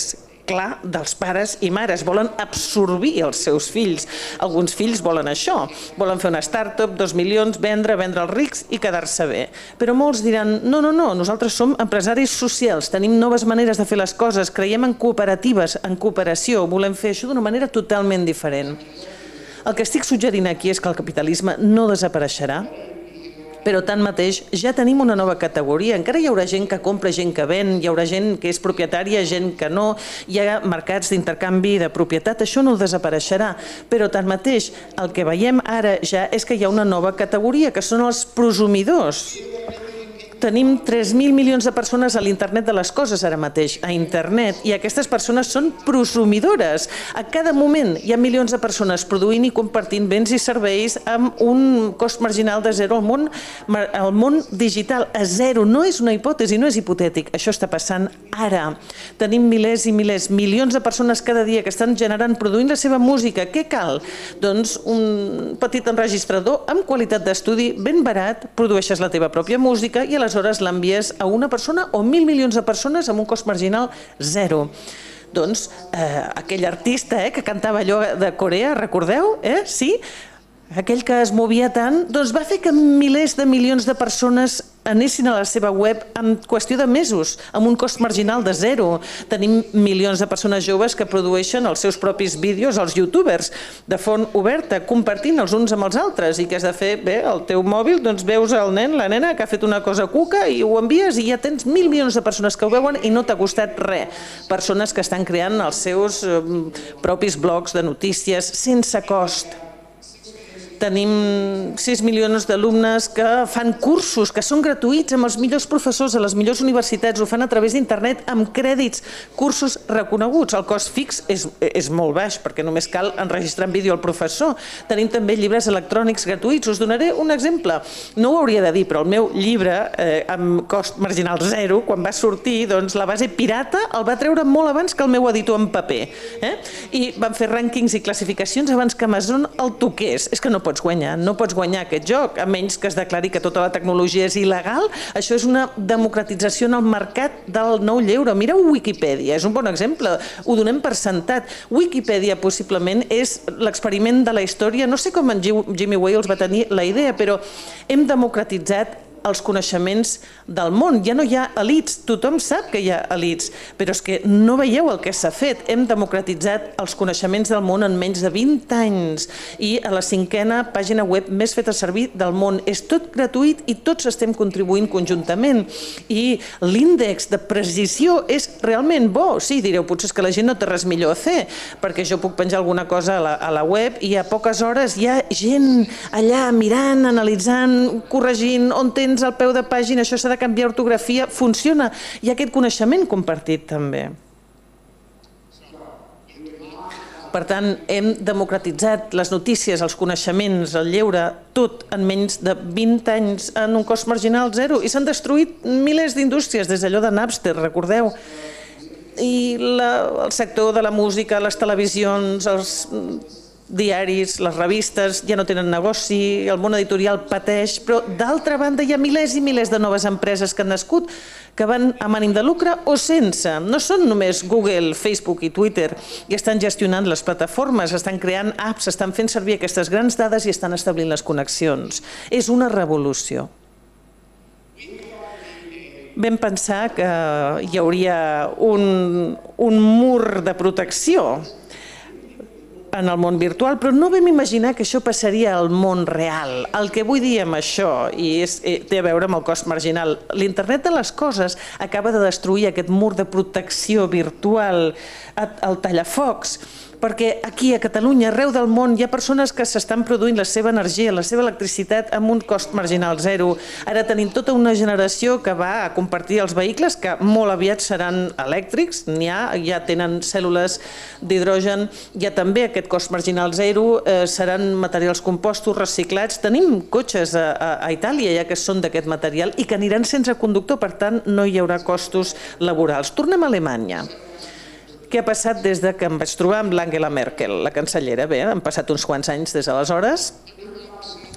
clar, dels pares i mares. Volen absorbir els seus fills. Alguns fills volen això. Volen fer una start-up, 2 milions, vendre els rics i quedar-se bé. Però molts diran, no, nosaltres som empresaris socials, tenim noves maneres de fer les coses, creiem en cooperatives, en cooperació, volem fer això d'una manera totalment diferent. El que estic suggerint aquí és que el capitalisme no desapareixerà, però tanmateix ja tenim una nova categoria. Encara hi haurà gent que compra, gent que ven, hi haurà gent que és propietària, gent que no, hi ha mercats d'intercanvi de propietat, això no desapareixerà. Però tanmateix el que veiem ara ja és que hi ha una nova categoria, que són els prosumidors. Tenim 3.000 milions de persones a l'internet de les coses ara mateix, a internet, i aquestes persones són prosumidores. A cada moment hi ha milions de persones produint i compartint béns i serveis amb un cost marginal de zero al món digital, a zero. No és una hipòtesi, no és hipotètic, això està passant ara. Tenim milers i milers, milions de persones cada dia que estan generant, produint la seva música. Què cal? Doncs un petit enregistrador amb qualitat d'estudi ben barat, produeixes la teva pròpia música i aleshores l'envies a una persona o 1.000 milions de persones amb un cost marginal zero. Doncs aquell artista que cantava allò de Corea, recordeu? Sí? Aquell que es movia tant, doncs va fer que milers de milions de persones anessin a la seva web en qüestió de mesos, amb un cost marginal de zero. Tenim milions de persones joves que produeixen els seus propis vídeos, els youtubers, de font oberta, compartint els uns amb els altres, i que has de fer bé al teu mòbil, doncs veus el nen, la nena, que ha fet una cosa cuca i ho envies i ja tens 1.000 milions de persones que ho veuen i no t'ha costat res. Persones que estan creant els seus propis blogs de notícies sense cost. Tenim 6 milions d'alumnes que fan cursos, que són gratuïts amb els millors professors a les millors universitats, ho fan a través d'internet amb crèdits, cursos reconeguts. El cost fix és molt baix perquè només cal enregistrar en vídeo el professor. Tenim també llibres electrònics gratuïts. Us donaré un exemple. No ho hauria de dir, però el meu llibre amb cost marginal zero, quan va sortir, doncs la base pirata el va treure molt abans que el meu editor en paper. I van fer rànquings i classificacions abans que Amazon el toqués. És que no pots guanyar aquest joc, a menys que es declari que tota la tecnologia és il·legal. Això és una democratització en el mercat del nou lleure. Mireu Wikipedia, és un bon exemple, ho donem per sentat. Wikipedia possiblement és l'experiment de la història, no sé com en Jimmy Wales va tenir la idea, però hem democratitzat els coneixements del món. Ja no hi ha elits, tothom sap que hi ha elits, però és que no veieu el que s'ha fet. Hem democratitzat els coneixements del món en menys de 20 anys i a la 5a pàgina web més feta servir del món. És tot gratuït i tots estem contribuint conjuntament. I l'índex de precisió és realment bo. Sí, direu, potser és que la gent no té res millor a fer, perquè jo puc penjar alguna cosa a la web i a poques hores hi ha gent allà mirant, analitzant, corregint, on tens al peu de pàgina, això s'ha de canviar ortografia, funciona. Hi ha aquest coneixement compartit també. Per tant, hem democratitzat les notícies, els coneixements, el lleure, tot en menys de 20 anys en un cost marginal zero. I s'han destruït milers d'indústries, des d'allò de Napster, recordeu? I el sector de la música, les televisions, els diaris, les revistes ja no tenen negoci, el món editorial pateix, però d'altra banda hi ha milers i milers de noves empreses que han nascut, que van amb ànim de lucre o sense. No són només Google, Facebook i Twitter, i estan gestionant les plataformes, estan creant apps, estan fent servir aquestes grans dades i estan establint les connexions. És una revolució. Vam pensar que hi hauria un mur de protecció en el món virtual, però no vam imaginar que això passaria al món real. El que vull dir amb això, i té a veure amb el cost marginal, l'internet de les coses acaba de destruir aquest mur de protecció virtual, el tallafocs, perquè aquí a Catalunya, arreu del món, hi ha persones que s'estan produint la seva energia, la seva electricitat amb un cost marginal zero. Ara tenim tota una generació que va a compartir els vehicles, que molt aviat seran elèctrics, ja tenen cèl·lules d'hidrogen, hi ha també aquest cost marginal zero, seran materials compostos, reciclats. Tenim cotxes a Itàlia ja que són d'aquest material i que aniran sense conductor, per tant no hi haurà costos laborals. Tornem a Alemanya. Què ha passat des que em vaig trobar amb l'Angela Merkel, la cancellera? Bé, han passat uns quants anys des d'aleshores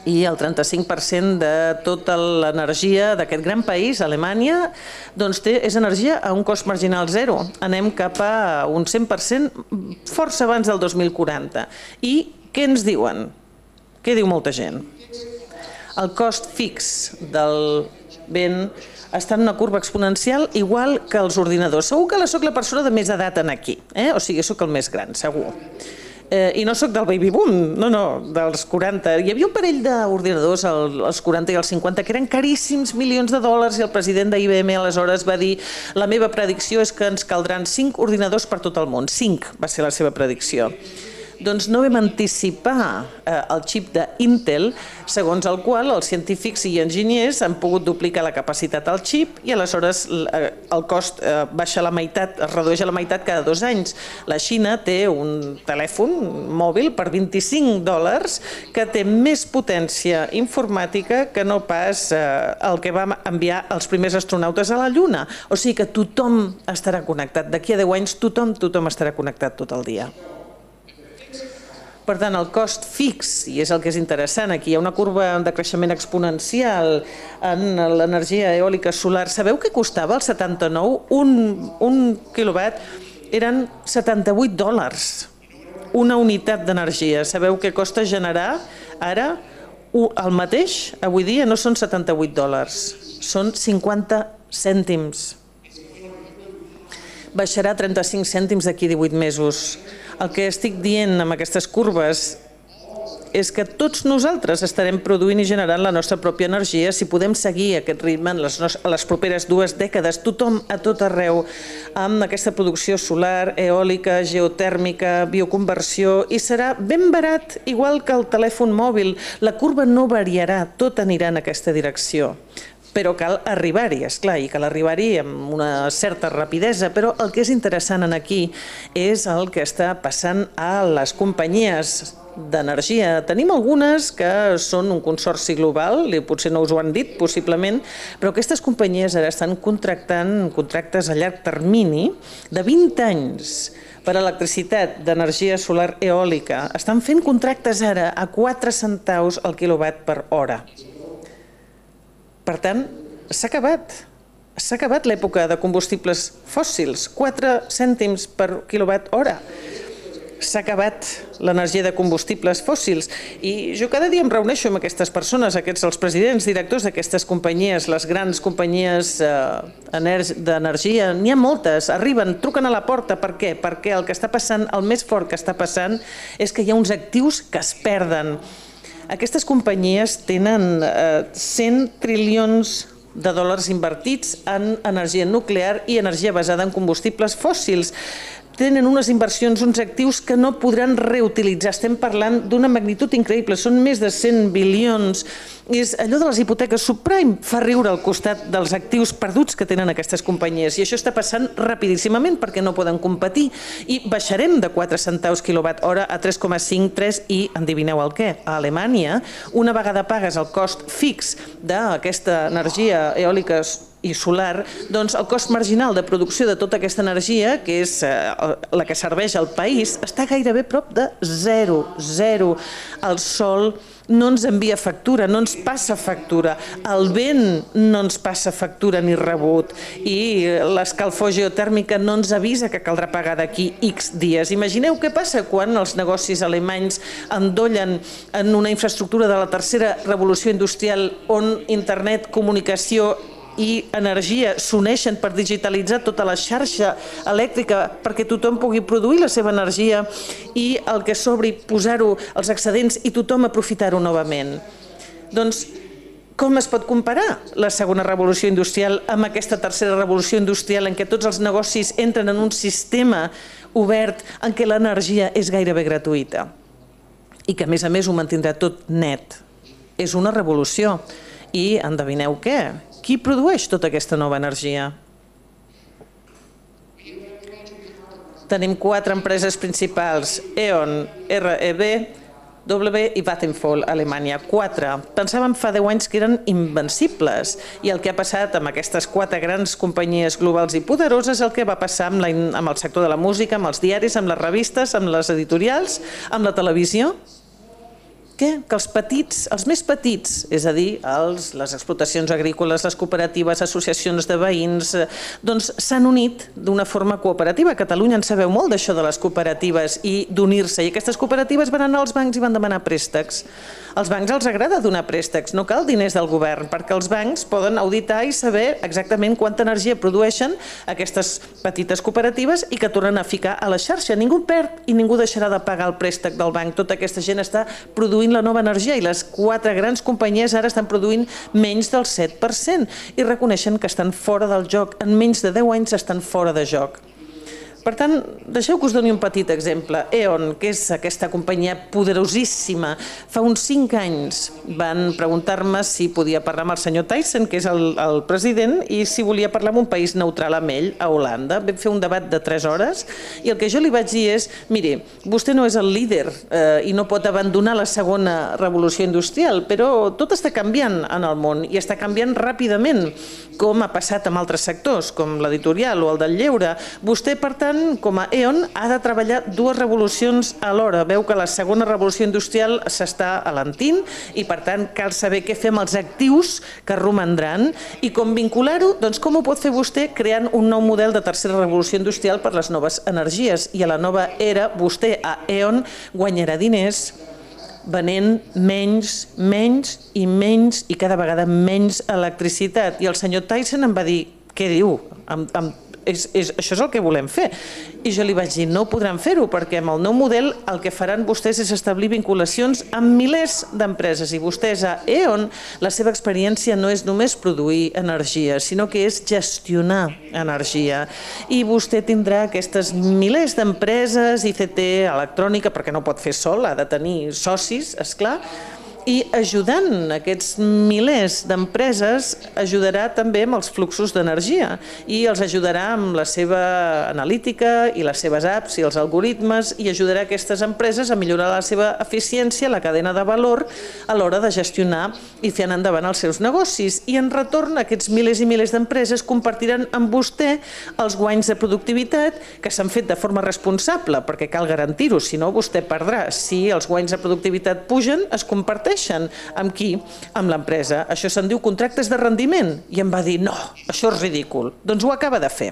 i el 35% de tota l'energia d'aquest gran país, Alemanya, és energia a un cost marginal zero. Anem cap a un 100% força abans del 2040. I què ens diuen? Què diu molta gent? El cost fix del vent està en una curva exponencial igual que els ordinadors. Segur que soc la persona de més edat aquí, o sigui, soc el més gran, segur. I no sóc del baby boom, no, dels 40. Hi havia un parell d'ordinadors als 40 i als 50 que eren caríssims, milions de dòlars, i el president d'IBM aleshores va dir: la meva predicció és que ens caldran 5 ordinadors per tot el món. 5 va ser la seva predicció. Doncs no vam anticipar el xip d'Intel, segons el qual els científics i enginyers han pogut duplicar la capacitat del xip i aleshores el cost baixa a la meitat, es redueix a la meitat cada 2 anys. La Xina té un telèfon mòbil per $25 que té més potència informàtica que no pas el que va enviar els primers astronautes a la Lluna. O sigui que tothom estarà connectat. D'aquí a 10 anys tothom estarà connectat tot el dia. Per tant, el cost fix, i és el que és interessant, aquí hi ha una curva de creixement exponencial en l'energia eòlica solar. Sabeu què costava el 79? Un quilowatt eren $78. Una unitat d'energia. Sabeu què costa generar ara? El mateix, avui dia, no són $78, són 50 cèntims. Baixarà 35 cèntims d'aquí 18 mesos. El que estic dient amb aquestes curves és que tots nosaltres estarem produint i generant la nostra pròpia energia si podem seguir aquest ritme en les properes 2 dècades, tothom a tot arreu, amb aquesta producció solar, eòlica, geotèrmica, bioconversió, i serà ben barat, igual que el telèfon mòbil. La curva no variarà, tot anirà en aquesta direcció. Però cal arribar-hi, esclar, i cal arribar-hi amb una certa rapidesa, però el que és interessant aquí és el que està passant a les companyies d'energia. Tenim algunes que són un consorci global, potser no us ho han dit, possiblement, però aquestes companyies ara estan contractant contractes a llarg termini de 20 anys per a electricitat d'energia solar eòlica. Estan fent contractes ara a 4 centaus el quilowatt per hora. Per tant, s'ha acabat. S'ha acabat l'època de combustibles fòssils, 4 cèntims per quilowatt hora. S'ha acabat l'energia de combustibles fòssils. I jo cada dia em reuneixo amb aquestes persones, els presidents, directors d'aquestes companyies, les grans companyies d'energia. N'hi ha moltes, arriben, truquen a la porta. Per què? Perquè el que està passant, el més fort que està passant, és que hi ha uns actius que es perden. Aquestes companyies tenen 100 trilions de dòlars invertits en energia nuclear i energia basada en combustibles fòssils. Tenen unes inversions, uns actius que no podran reutilitzar. Estem parlant d'una magnitud increïble, són més de 100 bilions. És allò de les hipoteques subprime, fa riure al costat dels actius perduts que tenen aquestes companyies. I això està passant rapidíssimament perquè no poden competir. I baixarem de 4 centaus quilowatt hora a 3,5, 3 i, endivineu el què? A Alemanya, una vegada pagues el cost fix d'aquesta energia eòlica i solar, doncs el cost marginal de producció de tota aquesta energia, que és la que serveix al país, està gairebé prop de zero. El sol no ens envia factura, no ens passa factura. El vent no ens passa factura ni rebut. I l'escalfor geotèrmica no ens avisa que caldrà pagar d'aquí X dies. Imagineu què passa quan els negocis alemanys endollen en una infraestructura de la tercera revolució industrial on internet, comunicació i energia s'uneixen per digitalitzar tota la xarxa elèctrica perquè tothom pugui produir la seva energia i el que sobri posar-ho als excedents i tothom aprofitar-ho novament. Doncs com es pot comparar la segona revolució industrial amb aquesta tercera revolució industrial en què tots els negocis entren en un sistema obert en què l'energia és gairebé gratuïta i que a més ho mantindrà tot net? És una revolució. I endevineu què? Qui produeix tota aquesta nova energia? Tenim 4 empreses principals: E.ON, REB, W i Vattenfall, Alemanya. 4. Pensàvem fa 10 anys que eren invencibles i el que ha passat amb aquestes 4 grans companyies globals i poderoses és el que va passar amb el sector de la música, amb els diaris, amb les revistes, amb les editorials, amb la televisió. Que els petits, els més petits, és a dir, les explotacions agrícoles, les cooperatives, associacions de veïns, doncs s'han unit d'una forma cooperativa. A Catalunya en sabeu molt d'això de les cooperatives i d'unir-se, i aquestes cooperatives van anar als bancs i van demanar préstecs. Als bancs els agrada donar préstecs, no cal diners del govern, perquè els bancs poden auditar i saber exactament quanta energia produeixen aquestes petites cooperatives i que tornen a ficar a la xarxa. Ningú perd i ningú deixarà de pagar el préstec del banc. Tota aquesta gent està produint la nova energia i les 4 grans companyies ara estan produint menys del 7% i reconeixen que estan fora del joc. En menys de 10 anys estan fora de joc. Per tant, deixeu que us doni un petit exemple. E.ON, que és aquesta companyia poderosíssima, fa uns 5 anys van preguntar-me si podia parlar amb el senyor Thyssen, que és el president, i si volia parlar amb un país neutral amb ell, a Holanda. Vam fer un debat de 3 hores i el que jo li vaig dir és, miri, vostè no és el líder i no pot abandonar la segona revolució industrial, però tot està canviant en el món i està canviant ràpidament, com ha passat amb altres sectors, com l'editorial o el del lleure. Vostè, per tant, com a E.ON, ha de treballar 2 revolucions alhora. Veu que la segona revolució industrial s'està alentint i, per tant, cal saber què fer amb els actius que romandran i com vincular-ho, doncs com ho pot fer vostè creant un nou model de tercera revolució industrial per les noves energies. I a la nova era, vostè a E.ON guanyarà diners venent menys i menys i cada vegada menys electricitat. I el senyor Thyssen em va dir, què diu? Això és el que volem fer. I jo li vaig dir, no podran fer-ho, perquè amb el nou model el que faran vostès és establir vinculacions amb milers d'empreses. I vostès a E.ON, la seva experiència no és només produir energia, sinó que és gestionar energia. I vostè tindrà aquestes milers d'empreses, ICT, electrònica, perquè no pot fer sol, ha de tenir socis, esclar, i ajudant aquests milers d'empreses ajudarà també amb els fluxos d'energia i els ajudarà amb la seva analítica i les seves apps i els algoritmes i ajudarà aquestes empreses a millorar la seva eficiència, la cadena de valor a l'hora de gestionar i fer anar endavant els seus negocis. I en retorn aquests milers i milers d'empreses compartiran amb vostè els guanys de productivitat que s'han fet de forma responsable, perquè cal garantir-ho, si no vostè perdrà. Si els guanys de productivitat pugen, es comparteixen. Amb qui? Amb l'empresa. Això se'n diu contractes de rendiment. I em va dir, no, això és ridícul. Doncs ho acaba de fer.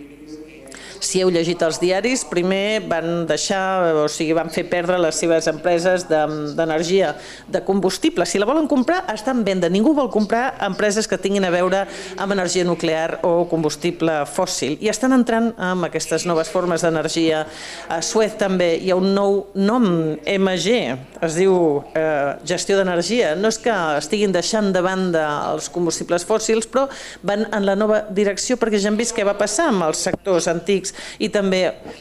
Si heu llegit els diaris, primer van deixar, o sigui, van fer perdre les seves empreses d'energia, de combustible. Si la volen comprar, està en venda. Ningú vol comprar empreses que tinguin a veure amb energia nuclear o combustible fòssil. I estan entrant amb aquestes noves formes d'energia. A Suez també hi ha un nou nom, MG, es diu gestió d'energia. No és que estiguin deixant de banda els combustibles fòssils, però van en la nova direcció perquè ja hem vist què va passar amb els sectors antics. I també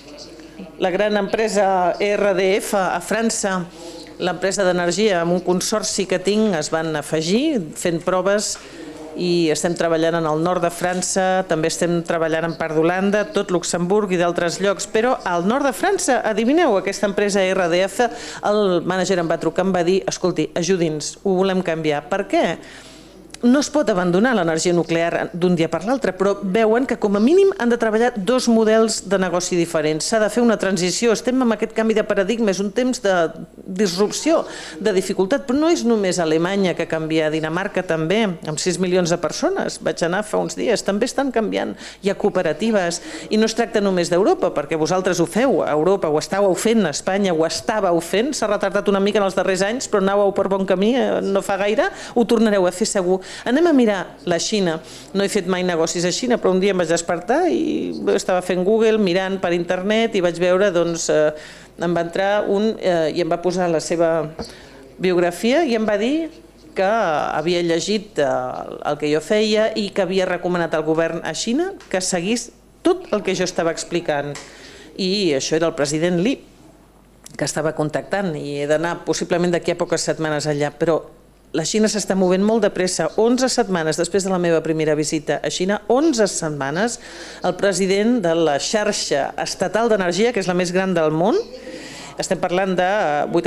la gran empresa ERDF a França, l'empresa d'energia amb un consorci que tinc, es van afegir fent proves i estem treballant en el nord de França, també estem treballant en part d'Holanda, tot Luxemburg i d'altres llocs, però al nord de França, adivineu, aquesta empresa ERDF, el mànager em va trucar, em va dir, escolti, ajudi'ns, ho volem canviar. Per què? No es pot abandonar l'energia nuclear d'un dia per l'altre, però veuen que com a mínim han de treballar 2 models de negoci diferents. S'ha de fer una transició, estem en aquest canvi de paradigma, és un temps de disrupció, de dificultat, però no és només Alemanya que canvia, Dinamarca també, amb 6 milions de persones. Vaig anar fa uns dies, també estan canviant. Hi ha cooperatives i no es tracta només d'Europa, perquè vosaltres ho feu a Europa, ho estàveu fent, a Espanya ho estàveu fent, s'ha retardat una mica en els darrers anys, però anàveu per bon camí, no fa gaire, ho tornareu a fer segur. Anem a mirar la Xina. No he fet mai negocis a Xina, però un dia em vaig despertar i estava fent Google, mirant per internet i vaig veure, doncs, em va entrar un i em va posar la seva biografia i em va dir que havia llegit el que jo feia i que havia recomanat al govern a Xina que seguís tot el que jo estava explicant. I això era el president Li, que estava contactant i he d'anar possiblement d'aquí a poques setmanes allà, però la Xina s'està movent molt de pressa. 11 setmanes després de la meva primera visita a Xina, 11 setmanes, el president de la xarxa estatal d'energia, que és la més gran del món, Estem parlant de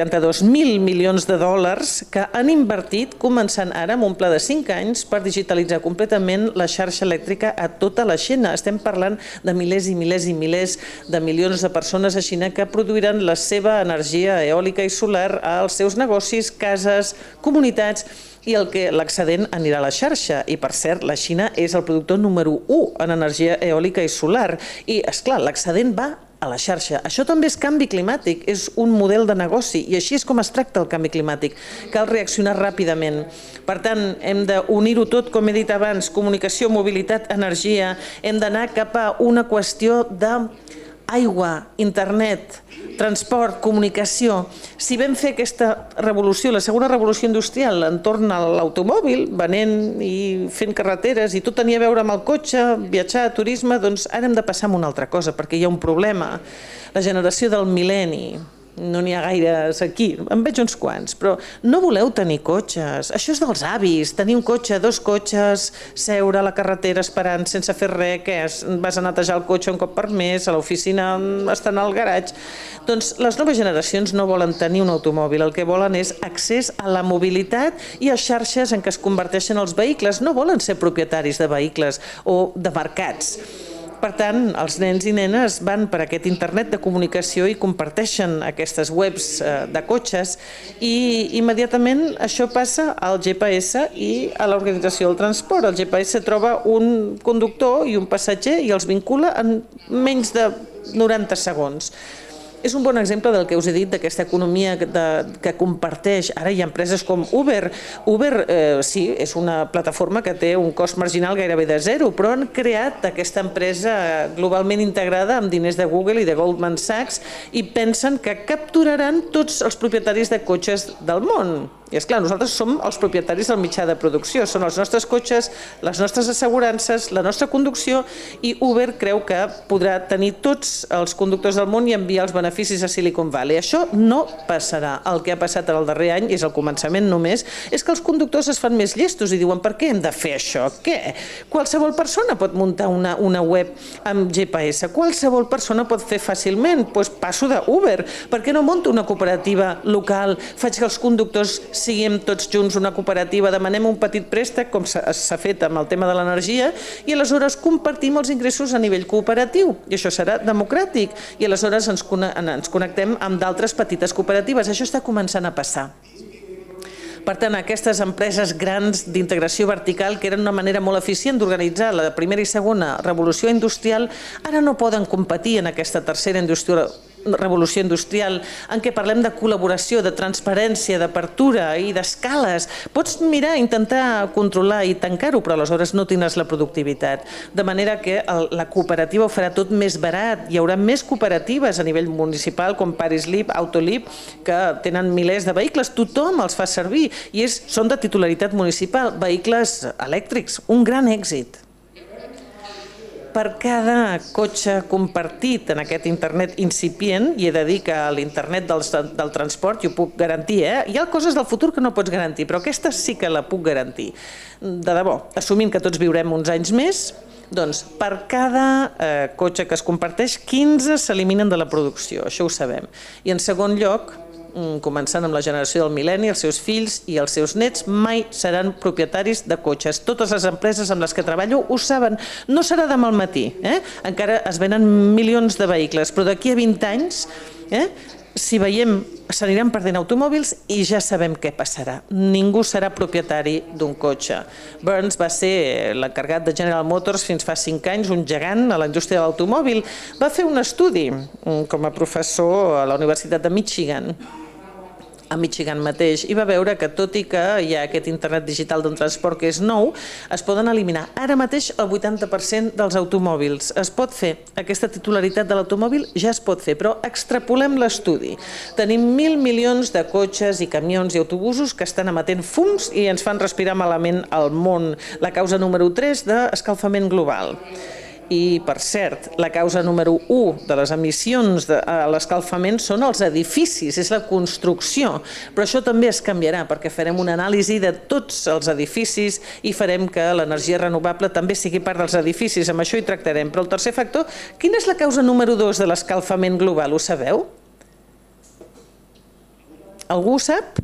82.000 milions de dòlars que han invertit, començant ara amb un pla de 5 anys, per digitalitzar completament la xarxa elèctrica a tota la Xina. Estem parlant de milers i milers i milers de milions de persones a Xina que produiran la seva energia eòlica i solar als seus negocis, cases, comunitats, i l'excedent anirà a la xarxa. I, per cert, la Xina és el productor número 1 en energia eòlica i solar. I, esclar, l'excedent va a la xarxa. Això també és canvi climàtic, és un model de negoci i així és com es tracta el canvi climàtic. Cal reaccionar ràpidament. Per tant, hem d'unir-ho tot, com he dit abans, comunicació, mobilitat, energia. Hem d'anar cap a una qüestió d'aigua, internet, transport, comunicació. Si vam fer aquesta revolució, la segona revolució industrial, entorn a l'automòbil, venent i fent carreteres, i tot tenia a veure amb el cotxe, viatjar, turisme, doncs ara hem de passar a una altra cosa, perquè hi ha un problema. La generació del mil·lenni, no n'hi ha gaires aquí, en veig uns quants, però no voleu tenir cotxes. Això és dels avis, tenir un cotxe, 2 cotxes, seure a la carretera esperant sense fer res, què és? Vas a netejar el cotxe un cop per mes, a l'oficina estan al garatge. Doncs les noves generacions no volen tenir un automòbil, el que volen és accés a la mobilitat i a xarxes en què es converteixen els vehicles. No volen ser propietaris de vehicles o de mercats. Per tant, els nens i nenes van per aquest internet de comunicació i comparteixen aquestes webs de cotxes i immediatament això passa al GPS i a l'organització del transport. El GPS troba un conductor i un passatger i els vincula en menys de 90 segons. És un bon exemple del que us he dit, d'aquesta economia que comparteix. Ara hi ha empreses com Uber. Uber, sí, és una plataforma que té un cost marginal gairebé de 0, però han creat aquesta empresa globalment integrada amb diners de Google i de Goldman Sachs i pensen que capturaran tots els propietaris de cotxes del món. I esclar, nosaltres som els propietaris del mitjà de producció, són els nostres cotxes, les nostres assegurances, la nostra conducció, i Uber creu que podrà tenir tots els conductors del món i enviar els beneficis a Silicon Valley. Això no passarà. El que ha passat el darrer any, és el començament només, és que els conductors es fan més llestos i diuen: per què hem de fer això? Què? Qualsevol persona pot muntar una web amb GPS, qualsevol persona pot fer fàcilment. Doncs passo d'Uber. Per què no monto una cooperativa local? Faig que els conductors siguem tots junts una cooperativa, demanem un petit préstec, com s'ha fet amb el tema de l'energia, i aleshores compartim els ingressos a nivell cooperatiu. I això serà democràtic. I aleshores ens connectem amb d'altres petites cooperatives. Això està començant a passar. Per tant, aquestes empreses grans d'integració vertical, que eren una manera molt eficient d'organitzar la primera i segona revolució industrial, ara no poden competir en aquesta tercera revolució industrial en què parlem de col·laboració, de transparència, d'apertura i d'escales. Pots mirar, intentar controlar i tancar-ho, però aleshores no tindràs la productivitat. De manera que la cooperativa ho farà tot més barat. Hi haurà més cooperatives a nivell municipal, com Parislip, Autolip, que tenen milers de vehicles. Tothom els fa servir i són de titularitat municipal. Vehicles elèctrics, un gran èxit. Per cada cotxe compartit en aquest internet incipient, i he de dir que l'internet del transport, jo ho puc garantir, hi ha coses del futur que no pots garantir, però aquesta sí que la puc garantir. De debò, assumint que tots viurem uns anys més, doncs per cada cotxe que es comparteix, 15 s'eliminen de la producció, això ho sabem. I en segon lloc, començant amb la generació del mil·lenni, els seus fills i els seus nets mai seran propietaris de cotxes. Totes les empreses amb les que treballo ho saben. No serà demà al matí, encara es venen milions de vehicles, però d'aquí a 20 anys, si veiem, s'aniran perdent automòbils i ja sabem què passarà. Ningú serà propietari d'un cotxe. Burns va ser l'encarregat de General Motors fins fa 5 anys, un gegant a la indústria de l'automòbil. Va fer un estudi com a professor a la Universitat de Michigan, a Michigan mateix, i va veure que tot i que hi ha aquest internet digital d'un transport que és nou, es poden eliminar ara mateix el 80% dels automòbils. Es pot fer. Aquesta titularitat de l'automòbil ja es pot fer, però extrapolem l'estudi. Tenim 1.000 milions de cotxes i camions i autobusos que estan emetent fums i ens fan respirar malament al món. La causa número 3 d'escalfament global. I, per cert, la causa número 1 de les emissions de l'escalfament són els edificis, és la construcció. Però això també es canviarà perquè farem una anàlisi de tots els edificis i farem que l'energia renovable també sigui part dels edificis. Amb això hi tractarem. Però el tercer factor, quina és la causa número 2 de l'escalfament global? Ho sabeu? Algú ho sap?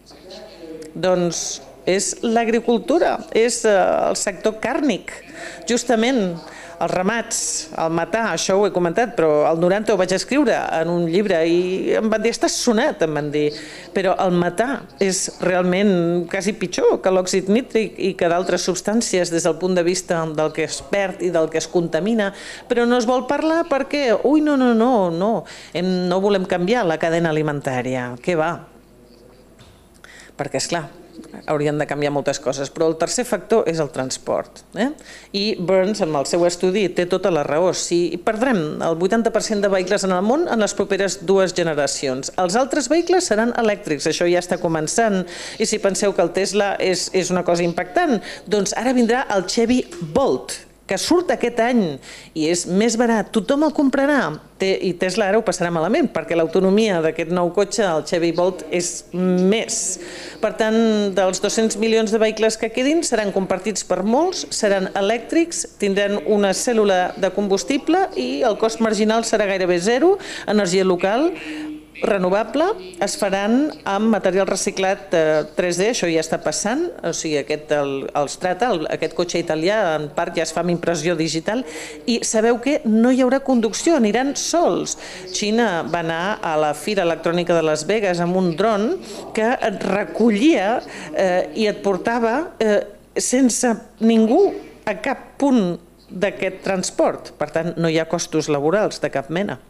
Doncs és l'agricultura, és el sector càrnic, justament els ramats, el matar, això ho he comentat, però el 90 ho vaig escriure en un llibre i em van dir, estàs sonat, em van dir, però el matar és realment quasi pitjor que l'òxid nítric i que d'altres substàncies des del punt de vista del que es perd i del que es contamina, però no es vol parlar perquè, ui, no volem canviar la cadena alimentària, què va? Perquè, esclar, haurien de canviar moltes coses, però el tercer factor és el transport. I Burns, en el seu estudi, té tota la raó. Si perdrem el 80% de vehicles en el món en les properes 2 generacions, els altres vehicles seran elèctrics, això ja està començant, i si penseu que el Tesla és una cosa impactant, doncs ara vindrà el Chevy Bolt, que surt aquest any i és més barat, tothom el comprarà, i Tesla ara ho passarà malament, perquè l'autonomia d'aquest nou cotxe, el Chevy Bolt, és més. Per tant, dels 200 milions de vehicles que quedin, seran compartits per molts, seran elèctrics, tindran una cèl·lula de combustible i el cost marginal serà gairebé zero, energia local, renovable, es faran amb material reciclat 3D, això ja està passant, o sigui, el Strata, aquest cotxe italià, en part ja es fa amb impressió digital, i sabeu que no hi haurà conducció, aniran sols. Xina va anar a la Fira Electrònica de Las Vegas amb un dron que et recollia i et portava sense ningú a cap punt d'aquest transport. Per tant, no hi ha costos laborals de cap mena.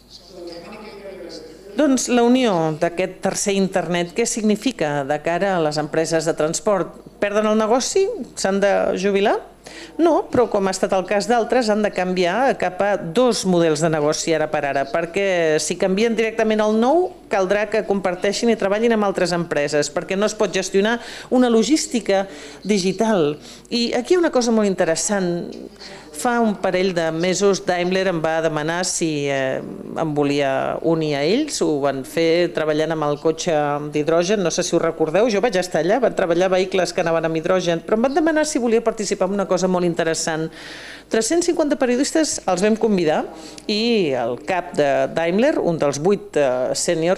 Doncs la unió d'aquest tercer internet, què significa de cara a les empreses de transport? Perden el negoci? S'han de jubilar? No, però com ha estat el cas d'altres, han de canviar cap a 2 models de negoci ara per ara, perquè si canvien directament al nou, caldrà que comparteixin i treballin amb altres empreses, perquè no es pot gestionar una logística digital. I aquí hi ha una cosa molt interessant. Fa un parell de mesos Daimler em va demanar si em volia unir a ells, ho van fer treballant amb el cotxe d'hidrogen, no sé si ho recordeu, jo vaig estar allà, van treballar vehicles que anaven amb hidrogen, però em van demanar si volia participar en una cosa molt interessant. 350 periodistes els vam convidar i el cap de Daimler, un dels 8 sènior,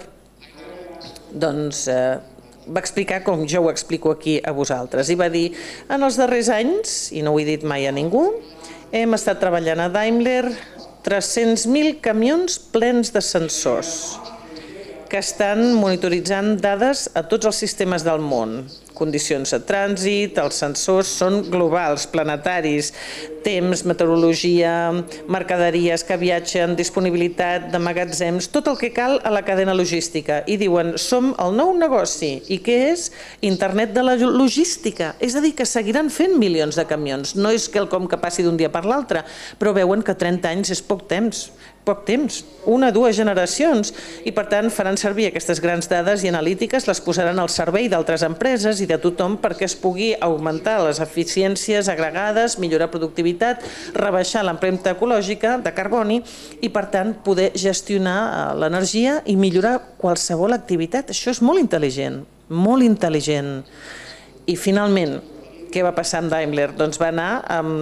doncs va explicar com jo ho explico aquí a vosaltres i va dir, en els darrers anys, i no ho he dit mai a ningú, hem estat treballant a Daimler 300.000 camions plens de sensors que estan monitoritzant dades a tots els sistemes del món. Condicions de trànsit, els sensors són globals, planetaris, temps, meteorologia, mercaderies que viatgen, disponibilitat de magatzems, tot el que cal a la cadena logística. I diuen, som el nou negoci. I què és? Internet de la logística. És a dir, que seguiran fent milions de camions. No és quelcom que passi d'un dia per l'altre, però veuen que 30 anys és poc temps, 1 o 2 generacions, i per tant faran servir aquestes grans dades i analítiques, les posaran al servei d'altres empreses i de tothom perquè es pugui augmentar les eficiències agregades, millorar productivitat, rebaixar l'empremta ecològica de carboni i per tant poder gestionar l'energia i millorar qualsevol activitat. Això és molt intel·ligent, molt intel·ligent. I finalment, què va passar amb Daimler? Doncs va anar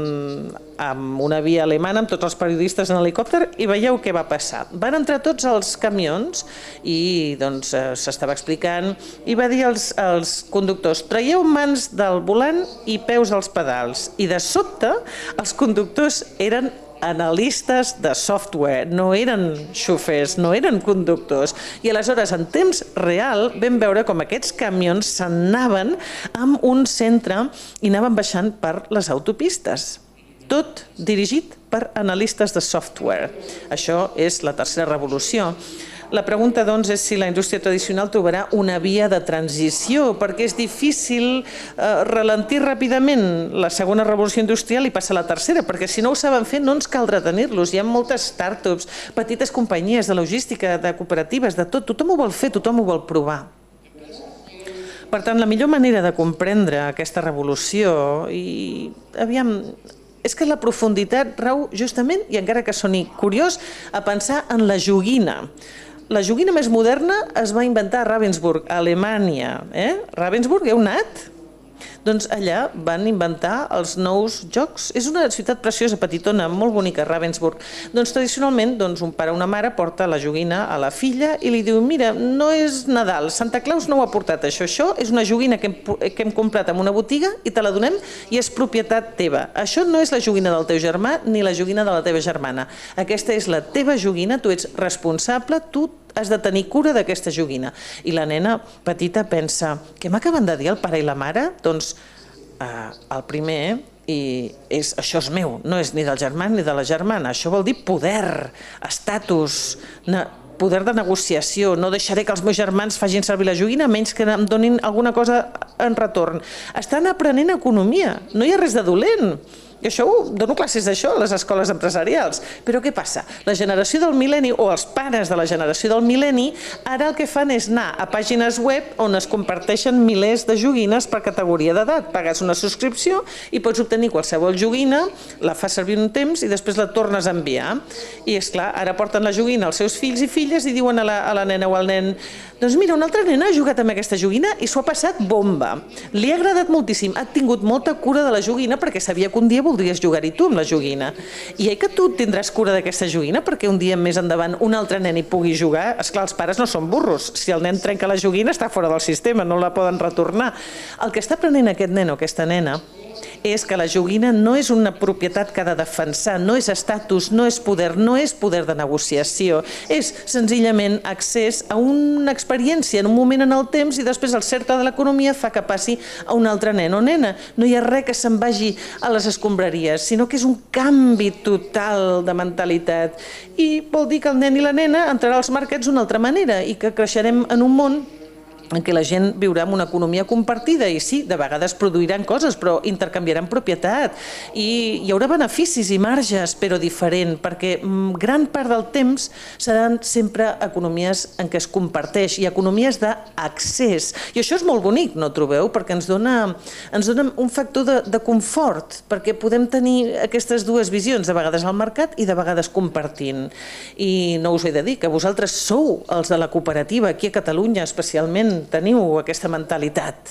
amb una via alemana, amb tots els periodistes en helicòpter, i veieu què va passar. Van entrar tots els camions i s'estava explicant i va dir als conductors, traieu mans del volant i peus als pedals. I de sobte els conductors eren analistes de software, no eren xofers, no eren conductors. I aleshores, en temps real, vam veure com aquests camions s'anaven amb un centre i anaven baixant per les autopistes. Tot dirigit per analistes de software. Això és la tercera revolució. La pregunta, doncs, és si la indústria tradicional trobarà una via de transició, perquè és difícil ralentir ràpidament la segona revolució industrial i passar a la tercera, perquè si no ho saben fer no ens caldrà tenir-los. Hi ha moltes startups, petites companyies de logística, de cooperatives, de tot. Tothom ho vol fer, tothom ho vol provar. Per tant, la millor manera de comprendre aquesta revolució i, aviam, és que la profunditat rau justament, i encara que soni curiós, a pensar en la joguina. La joguina més moderna es va inventar a Ravensburg, a Alemanya. Ravensburg, heu anat? Doncs allà van inventar els nous jocs. És una ciutat preciosa, petitona, molt bonica, Ravensburg. Doncs tradicionalment un pare o una mare porta la joguina a la filla i li diu: mira, no és Nadal, Santa Claus no ho ha portat això és una joguina que hem comprat en una botiga i te la donem i és propietat teva. Això no és la joguina del teu germà ni la joguina de la teva germana. Aquesta és la teva joguina, tu ets responsable, tu has de tenir cura d'aquesta joguina. I la nena petita pensa: què m'acaben de dir el pare i la mare? Doncs el primer és: això és meu, no és ni del germà ni de la germana. Això vol dir poder, estatus, poder de negociació. No deixaré que els meus germans facin servir la joguina menys que em donin alguna cosa en retorn. Estan aprenent economia, no hi ha res de dolent. I això dono classes d'això a les escoles empresarials. Però què passa? La generació del mil·lenni o els pares de la generació del mil·lenni ara el que fan és anar a pàgines web on es comparteixen milers de joguines per categoria d'edat. Pagues una subscripció i pots obtenir qualsevol joguina, la fas servir un temps i després la tornes a enviar. I és clar, ara porten la joguina als seus fills i filles i diuen a la nena o al nen: doncs mira, una altra nena ha jugat amb aquesta joguina i s'ho ha passat bomba. Li ha agradat moltíssim, ha tingut molta cura de la joguina perquè sabia que un dia voldries jugar-hi tu amb la joguina. I que tu tindràs cura d'aquesta joguina perquè un dia més endavant un altre nen hi pugui jugar. Esclar, els pares no són burros. Si el nen trenca la joguina està fora del sistema, no la poden retornar. El que està aprenent aquest nen o aquesta nena és que la joguina no és una propietat que ha de defensar, no és estatus, no és poder de negociació. És senzillament accés a una experiència en un moment en el temps i després el cercle de l'economia fa que passi a un altre nen o nena. No hi ha res que se'n vagi a les escombraries, sinó que és un canvi total de mentalitat. I vol dir que el nen i la nena entrarà als mercats d'una altra manera i que creixerem en un món en què la gent viurà en una economia compartida i sí, de vegades produiran coses, però intercanviaran propietat i hi haurà beneficis i marges, però diferent, perquè gran part del temps seran sempre economies en què es comparteix i economies d'accés. I això és molt bonic, no trobeu? Perquè ens dona un factor de confort, perquè podem tenir aquestes dues visions, de vegades al mercat i de vegades compartint. I no us he de dir que vosaltres sou els de la cooperativa, aquí a Catalunya especialment, teniu aquesta mentalitat.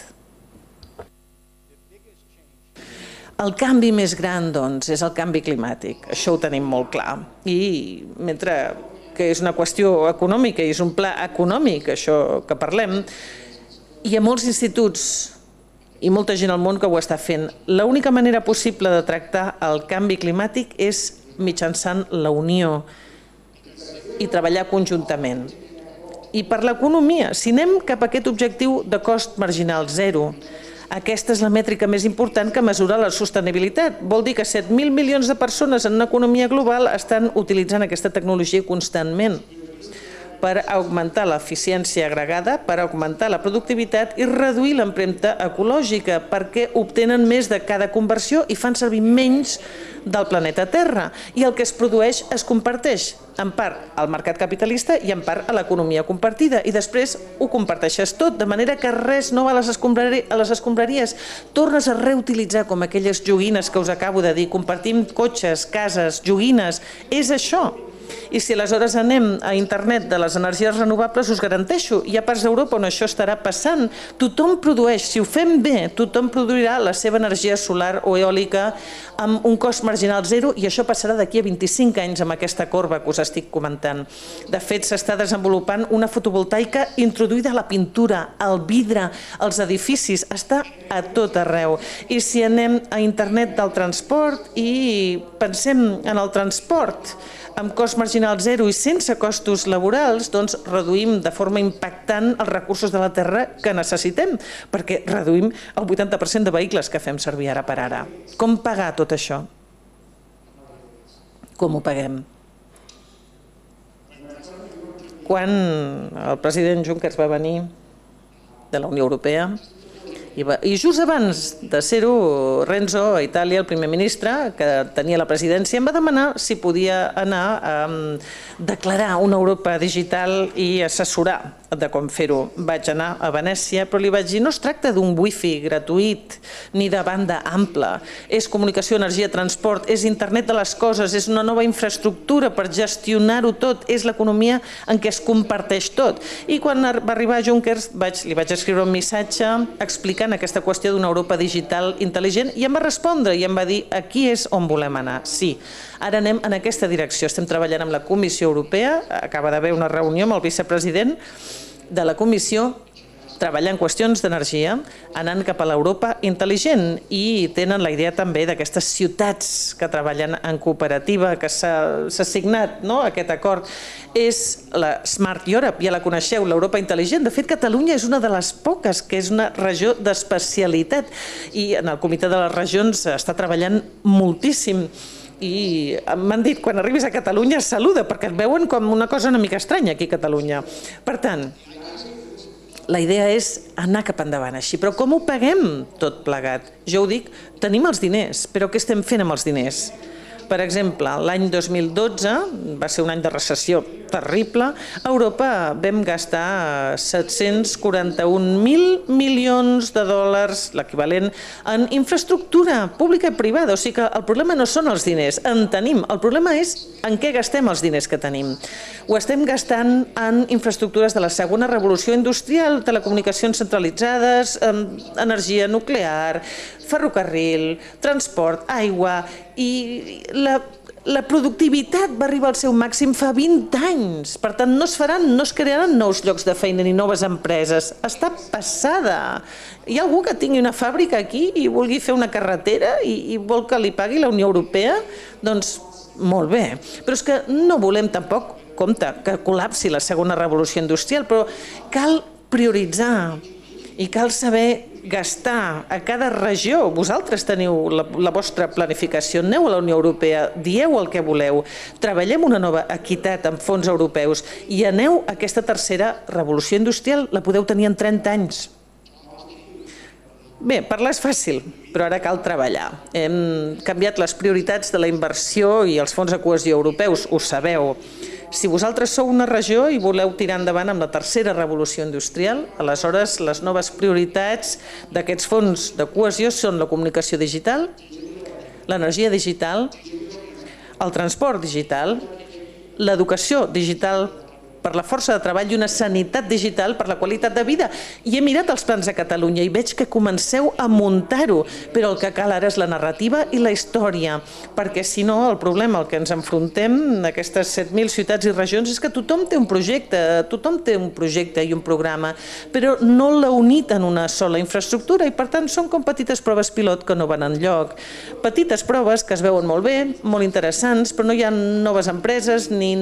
El canvi més gran, doncs, és el canvi climàtic. Això ho tenim molt clar. I mentre que és una qüestió econòmica i és un pla econòmic, això que parlem, hi ha molts instituts i molta gent al món que ho està fent. L'única manera possible de tractar el canvi climàtic és mitjançant la unió i treballar conjuntament. I per l'economia, si anem cap a aquest objectiu de cost marginal zero, aquesta és la mètrica més important que mesura la sostenibilitat. Vol dir que 7.000 milions de persones en una economia global estan utilitzant aquesta tecnologia constantment per augmentar l'eficiència agregada, per augmentar la productivitat i reduir l'empremta ecològica, perquè obtenen més de cada conversió i fan servir menys del planeta Terra. I el que es produeix es comparteix, en part al mercat capitalista i en part a l'economia compartida. I després ho comparteixes tot, de manera que res no va a les escombraries. Tornes a reutilitzar com aquelles joguines que us acabo de dir. Compartim cotxes, cases, joguines. És això. I si aleshores anem a internet de les energies renovables, us garanteixo, hi ha parts d'Europa on això estarà passant. Tothom produeix, si ho fem bé, tothom produirà la seva energia solar o eòlica amb un cost marginal zero i això passarà d'aquí a 25 anys amb aquesta corba que us estic comentant. De fet, s'està desenvolupant una fotovoltaica introduïda a la pintura, al vidre, als edificis, està a tot arreu. I si anem a internet del transport i pensem en el transport amb cost marginal zero i sense costos laborals, doncs reduïm de forma impactant els recursos de la terra que necessitem, perquè reduïm el 80% de vehicles que fem servir ara per ara. Com pagar tot això? Com ho paguem? Quan el president Juncker va venir de la Unió Europea, i just abans de ser-ho, Renzo, a Itàlia, el primer ministre, que tenia la presidència, em va demanar si podia anar a declarar una Europa digital i assessorar de com fer-ho. Vaig anar a Venècia, però li vaig dir no es tracta d'un wifi gratuït ni de banda ampla. És comunicació, energia, transport, és internet de les coses, és una nova infraestructura per gestionar-ho tot, és l'economia en què es comparteix tot. I quan va arribar Juncker li vaig escriure un missatge explicant aquesta qüestió d'una Europa digital intel·ligent i em va respondre i em va dir aquí és on volem anar. Sí, ara anem en aquesta direcció. Estem treballant amb la Comissió Europea, acaba d'haver una reunió amb el vicepresident de la Comissió, treballant qüestions d'energia, anant cap a l'Europa intel·ligent i tenen la idea també d'aquestes ciutats que treballen en cooperativa, que s'ha signat aquest acord. És la Smart Europe, ja la coneixeu, l'Europa intel·ligent. De fet, Catalunya és una de les poques que és una regió d'especialitat i en el Comitè de les Regions està treballant moltíssim. I m'han dit, quan arribis a Catalunya, saluda, perquè et veuen com una cosa una mica estranya aquí a Catalunya. Per tant, la idea és anar cap endavant així. Però com ho paguem tot plegat? Jo ho dic, tenim els diners, però què estem fent amb els diners? Per exemple, l'any 2012 va ser un any de recessió terrible. A Europa vam gastar 741.000 milions de dòlars, l'equivalent, en infraestructura pública i privada. O sigui que el problema no són els diners, en tenim. El problema és en què gastem els diners que tenim. Ho estem gastant en infraestructures de la segona revolució industrial, telecomunicacions centralitzades, energia nuclear, ferrocarril, transport, aigua, i la productivitat va arribar al seu màxim fa 20 anys. Per tant, no es crearan nous llocs de feina ni noves empreses. Està passada. Hi ha algú que tingui una fàbrica aquí i vulgui fer una carretera i vol que li pagui la Unió Europea? Doncs molt bé. Però és que no volem tampoc, compte, que col·lapsi la segona revolució industrial, però cal prioritzar i cal saber gastar a cada regió. Vosaltres teniu la vostra planificació, aneu a la Unió Europea, dieu el que voleu, treballem una nova equitat amb fons europeus i aneu a aquesta tercera revolució industrial, la podeu tenir en 30 anys. Bé, parlar és fàcil, però ara cal treballar. Hem canviat les prioritats de la inversió i els fons de cohesió europeus, ho sabeu. Si vosaltres sou una regió i voleu tirar endavant amb la tercera revolució industrial, aleshores les noves prioritats d'aquests fons de cohesió són la comunicació digital, l'energia digital, el transport digital, l'educació digital per la força de treball i una sanitat digital per la qualitat de vida. I he mirat els plans de Catalunya i veig que comenceu a muntar-ho, però el que cal ara és la narrativa i la història, perquè si no el problema al que ens enfrontem en aquestes 7.000 ciutats i regions és que tothom té un projecte i un programa, però no l'ha unit en una sola infraestructura i per tant són com petites proves pilot que no van enlloc. Petites proves que es veuen molt bé, molt interessants, però no hi ha noves empreses ni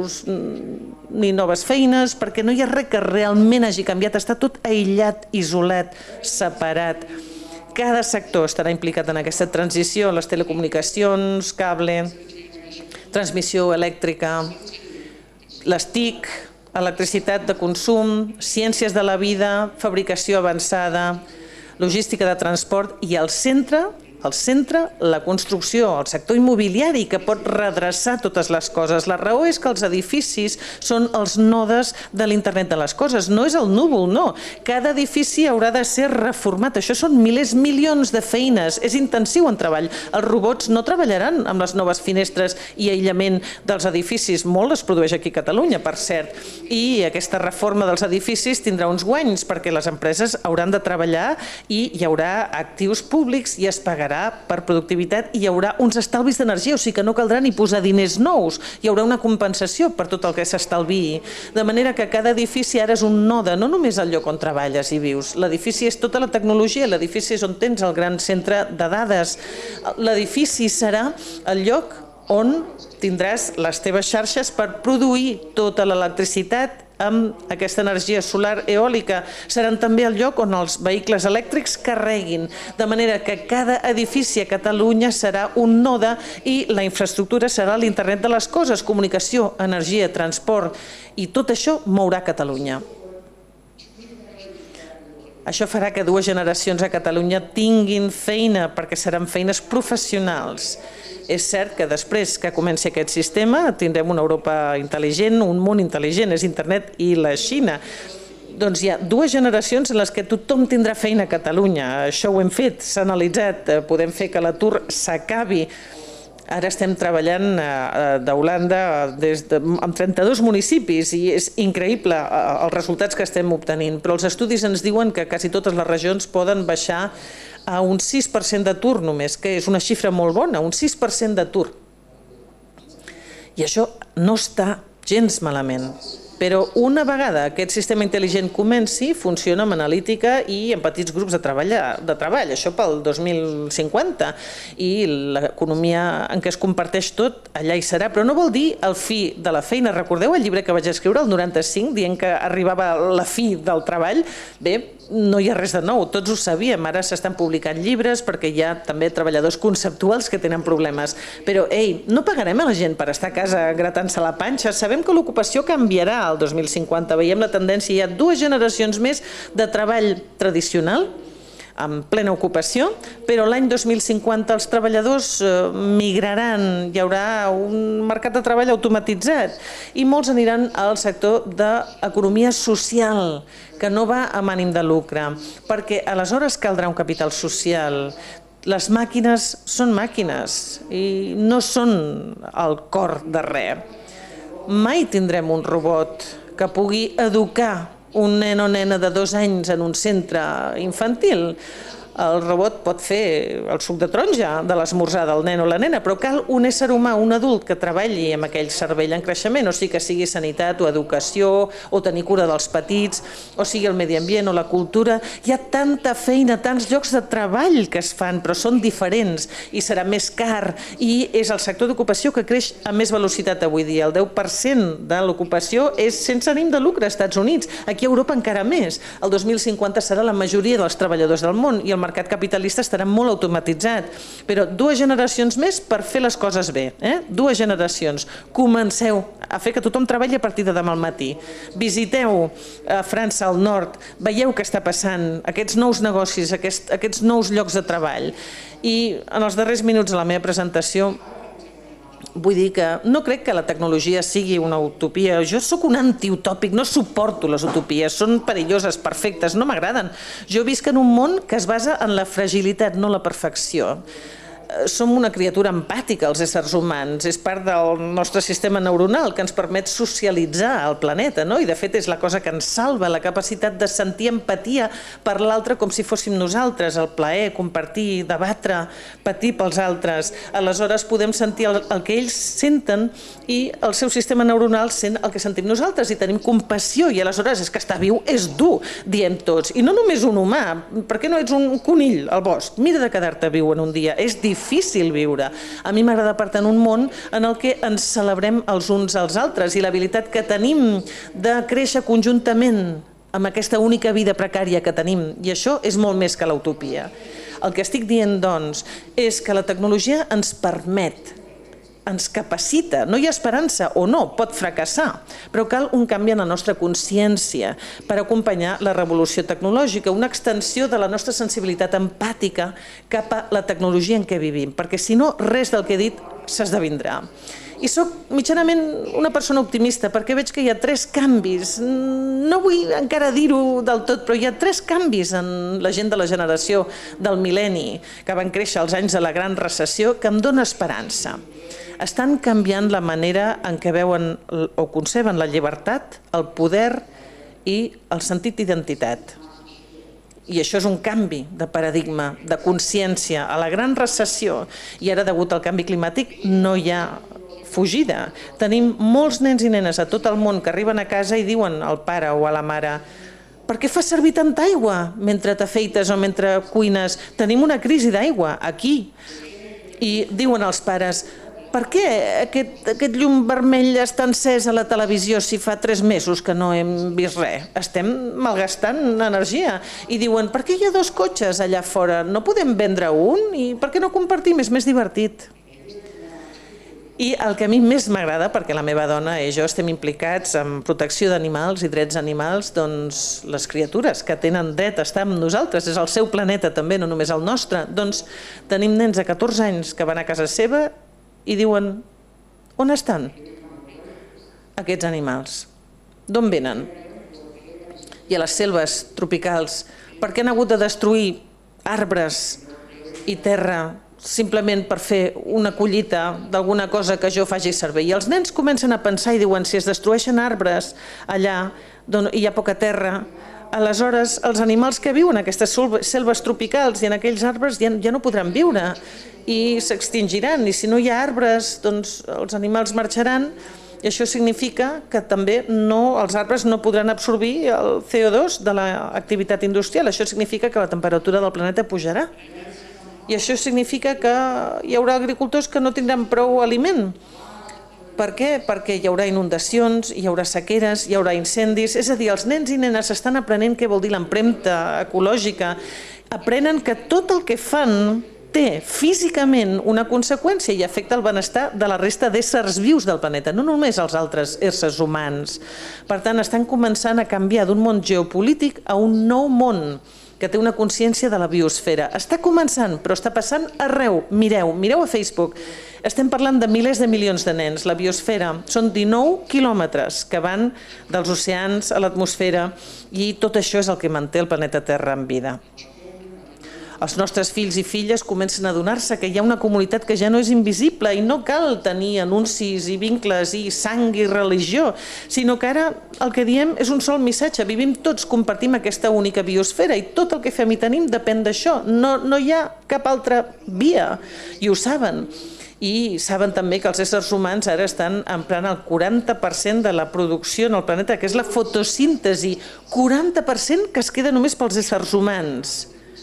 noves feines, perquè no hi ha res que realment hagi canviat, està tot aïllat, isolat, separat. Cada sector estarà implicat en aquesta transició, les telecomunicacions, cable, transmissió elèctrica, les TIC, electricitat de consum, ciències de la vida, fabricació avançada, logística de transport i al centre, la construcció, el sector immobiliari que pot redreçar totes les coses. La raó és que els edificis són els nodes de l'internet de les coses, no és el núvol, no. Cada edifici haurà de ser reformat, això són milers, milions de feines, és intensiu en treball. Els robots no treballaran amb les noves finestres i aïllament dels edificis, molt es produeix aquí a Catalunya, per cert, i aquesta reforma dels edificis tindrà uns guanys perquè les empreses hauran de treballar i hi haurà actius públics i es pagarà per productivitat i hi haurà uns estalvis d'energia, o sigui que no caldrà ni posar diners nous, hi haurà una compensació per tot el que s'estalviï. De manera que cada edifici ara és un node, no només el lloc on treballes i vius. L'edifici és tota la tecnologia, l'edifici és on tens el gran centre de dades. L'edifici serà el lloc on tindràs les teves xarxes per produir tota l'electricitat amb aquesta energia solar eòlica. Seran també el lloc on els vehicles elèctrics carreguin, de manera que cada edifici a Catalunya serà un node i la infraestructura serà l'internet de les coses, comunicació, energia, transport, i tot això mourà Catalunya. Això farà que 2 generacions a Catalunya tinguin feina, perquè seran feines professionals. És cert que després que comenci aquest sistema tindrem una Europa intel·ligent, un món intel·ligent, és internet i la Xina. doncs hi ha 2 generacions en les que tothom tindrà feina a Catalunya. Això ho hem fet, s'ha analitzat, podem fer que l'atur s'acabi. Ara estem treballant d'Holanda amb 32 municipis i és increïble els resultats que estem obtenint, però els estudis ens diuen que quasi totes les regions poden baixar a un 6% d'atur només, que és una xifra molt bona, un 6% d'atur. I això no està gens malament. Però una vegada aquest sistema intel·ligent comenci, funciona amb analítica i en petits grups de treball, això pel 2050, i l'economia en què es comparteix tot, allà hi serà, però no vol dir el fi de la feina. Recordeu el llibre que vaig escriure el 95, dient que arribava la fi del treball? Bé, no hi ha res de nou, tots ho sabíem, ara s'estan publicant llibres perquè hi ha també treballadors conceptuals que tenen problemes, però ei, no pagarem a la gent per estar a casa gratant-se la panxa, sabem que l'ocupació canviarà al 2050, veiem la tendència, hi ha 2 generacions més de treball tradicional, amb plena ocupació, però l'any 2050 els treballadors migraran, hi haurà un mercat de treball automatitzat i molts aniran al sector d'economia social, que no va amb ànim de lucre, perquè aleshores caldrà un capital social. Les màquines són màquines i no són el cor de res. Mai tindrem un robot que pugui educar un nen o nena de 2 anys en un centre infantil. El robot pot fer el suc de taronja de l'esmorzar del nen o la nena, però cal un ésser humà, un adult, que treballi amb aquell cervell en creixement, o sigui que sigui sanitat o educació, o tenir cura dels petits, o sigui el medi ambient o la cultura. Hi ha tanta feina, tants llocs de treball que es fan, però són diferents i serà més car, i és el sector d'ocupació que creix a més velocitat avui dia. El 10% de l'ocupació és sense ànim de lucre als Estats Units, aquí a Europa encara més. El 2050 serà la majoria dels treballadors del món i el mercat capitalista estarà molt automatitzat, però 2 generacions més per fer les coses bé. 2 generacions. Comenceu a fer que tothom treballi a partir de demà al matí. Visiteu a França, al nord, veieu què està passant, aquests nous negocis, aquests nous llocs de treball. I en els darrers minuts de la meva presentació vull dir que no crec que la tecnologia sigui una utopia. Jo sóc un antiutòpic, no suporto les utopies, són perilloses, perfectes, no m'agraden. Jo visc en un món que es basa en la fragilitat, no la perfecció. Som una criatura empàtica, els éssers humans, és part del nostre sistema neuronal que ens permet socialitzar el planeta, no? I de fet és la cosa que ens salva, la capacitat de sentir empatia per l'altre com si fóssim nosaltres, el plaer, compartir, debatre, patir pels altres. Aleshores podem sentir el que ells senten i el seu sistema neuronal sent el que sentim nosaltres i tenim compassió, i aleshores és que estar viu és dur, diem tots. I no només un humà, per què no ets un conill al bosc? Mira de quedar-te viu en un dia, és difícil viure. A mi m'agrada pertany a un món en el que ens celebrem els uns als altres i l'habilitat que tenim de créixer conjuntament amb aquesta única vida precària que tenim, i això és molt més que l'utopia. El que estic dient, doncs, és que la tecnologia ens permet, ens capacita, no hi ha esperança o no, pot fracassar, però cal un canvi en la nostra consciència per acompanyar la revolució tecnològica, una extensió de la nostra sensibilitat empàtica cap a la tecnologia en què vivim, perquè si no, res del que he dit s'esdevindrà. I soc mitjanament una persona optimista perquè veig que hi ha 3 canvis, no vull encara dir-ho del tot, però hi ha 3 canvis en la gent de la generació del mil·lenni, que van créixer als anys de la gran recessió, que em dona esperança. Estan canviant la manera en què veuen o conceben la llibertat, el poder i el sentit d'identitat. I això és un canvi de paradigma, de consciència. A la gran recessió, i ara degut al canvi climàtic, no hi ha fugida. Tenim molts nens i nenes a tot el món que arriben a casa i diuen al pare o a la mare: per què fas servir tanta aigua mentre t'afeites o mentre cuines? Tenim una crisi d'aigua aquí. I diuen els pares: per què aquest llum vermell està encès a la televisió si fa 3 mesos que no hem vist res? Estem malgastant energia. I diuen: per què hi ha 2 cotxes allà fora? No podem vendre un? I per què no compartim? És més divertit. I el que a mi més m'agrada, perquè la meva dona i jo estem implicats en protecció d'animals i drets animals, doncs les criatures que tenen dret a estar amb nosaltres, és el seu planeta també, no només el nostre, doncs tenim nens de 14 anys que van a casa seva i diuen: on estan aquests animals? D'on venen? i a les selves tropicals, per què han hagut de destruir arbres i terra simplement per fer una collita d'alguna cosa que jo faci servir. I els nens comencen a pensar i diuen, si es destrueixen arbres allà i hi ha poca terra, aleshores els animals que viuen en aquestes selves tropicals i en aquells arbres ja no podran viure i s'extingiran. I si no hi ha arbres, doncs els animals marxaran i això significa que també els arbres no podran absorbir el CO2 de l'activitat industrial. Això significa que la temperatura del planeta pujarà. I això significa que hi haurà agricultors que no tindran prou aliment. Per què? Perquè hi haurà inundacions, hi haurà sequeres, hi haurà incendis. És a dir, els nens i nenes estan aprenent què vol dir l'empremta ecològica. Aprenen que tot el que fan té físicament una conseqüència i afecta el benestar de la resta d'éssers vius del planeta, no només els altres éssers humans. Per tant, estan començant a canviar d'un món geopolític a un nou món que té una consciència de la biosfera. Està començant, però està passant arreu. Mireu a Facebook. Estem parlant de milers de milions de nens. La biosfera són 19 quilòmetres que van dels oceans a l'atmosfera i tot això és el que manté el planeta Terra en vida. Els nostres fills i filles comencen a adonar-se que hi ha una comunitat que ja no és invisible i no cal tenir anuncis i vincles i sang i religió, sinó que ara el que diem és un sol missatge. Vivim tots, compartim aquesta única biosfera i tot el que fem i tenim depèn d'això. No hi ha cap altra via i ho saben. I saben també que els éssers humans ara estan emprant el 40% de la producció en el planeta, que és la fotosíntesi. 40% que es queda només pels éssers humans.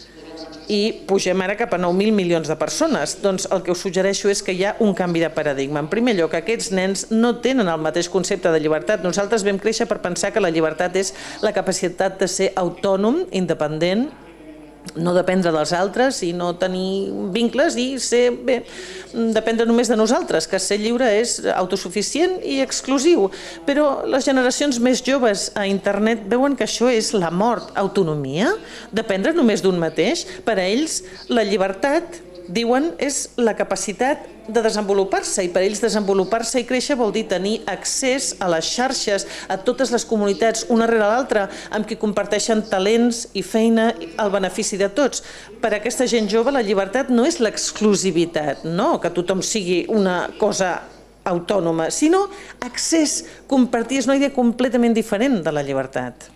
I pugem ara cap a 9.000 milions de persones. Doncs el que us suggereixo és que hi ha un canvi de paradigma. En primer lloc, aquests nens no tenen el mateix concepte de llibertat. Nosaltres vam créixer per pensar que la llibertat és la capacitat de ser autònom, independent, no dependre dels altres i no tenir vincles i dependre només de nosaltres, que ser lliure és autosuficient i exclusiu. Però les generacions més joves a internet veuen que això és la mort. Autonomia? Dependre només d'un mateix? Per a ells, la llibertat, diuen, és la capacitat de desenvolupar-se i per ells desenvolupar-se i créixer vol dir tenir accés a les xarxes, a totes les comunitats, una rere l'altra, amb qui comparteixen talents i feina al benefici de tots. Per a aquesta gent jove la llibertat no és l'exclusivitat, no que tothom sigui una cosa autònoma, sinó accés, compartir, és una idea completament diferent de la llibertat.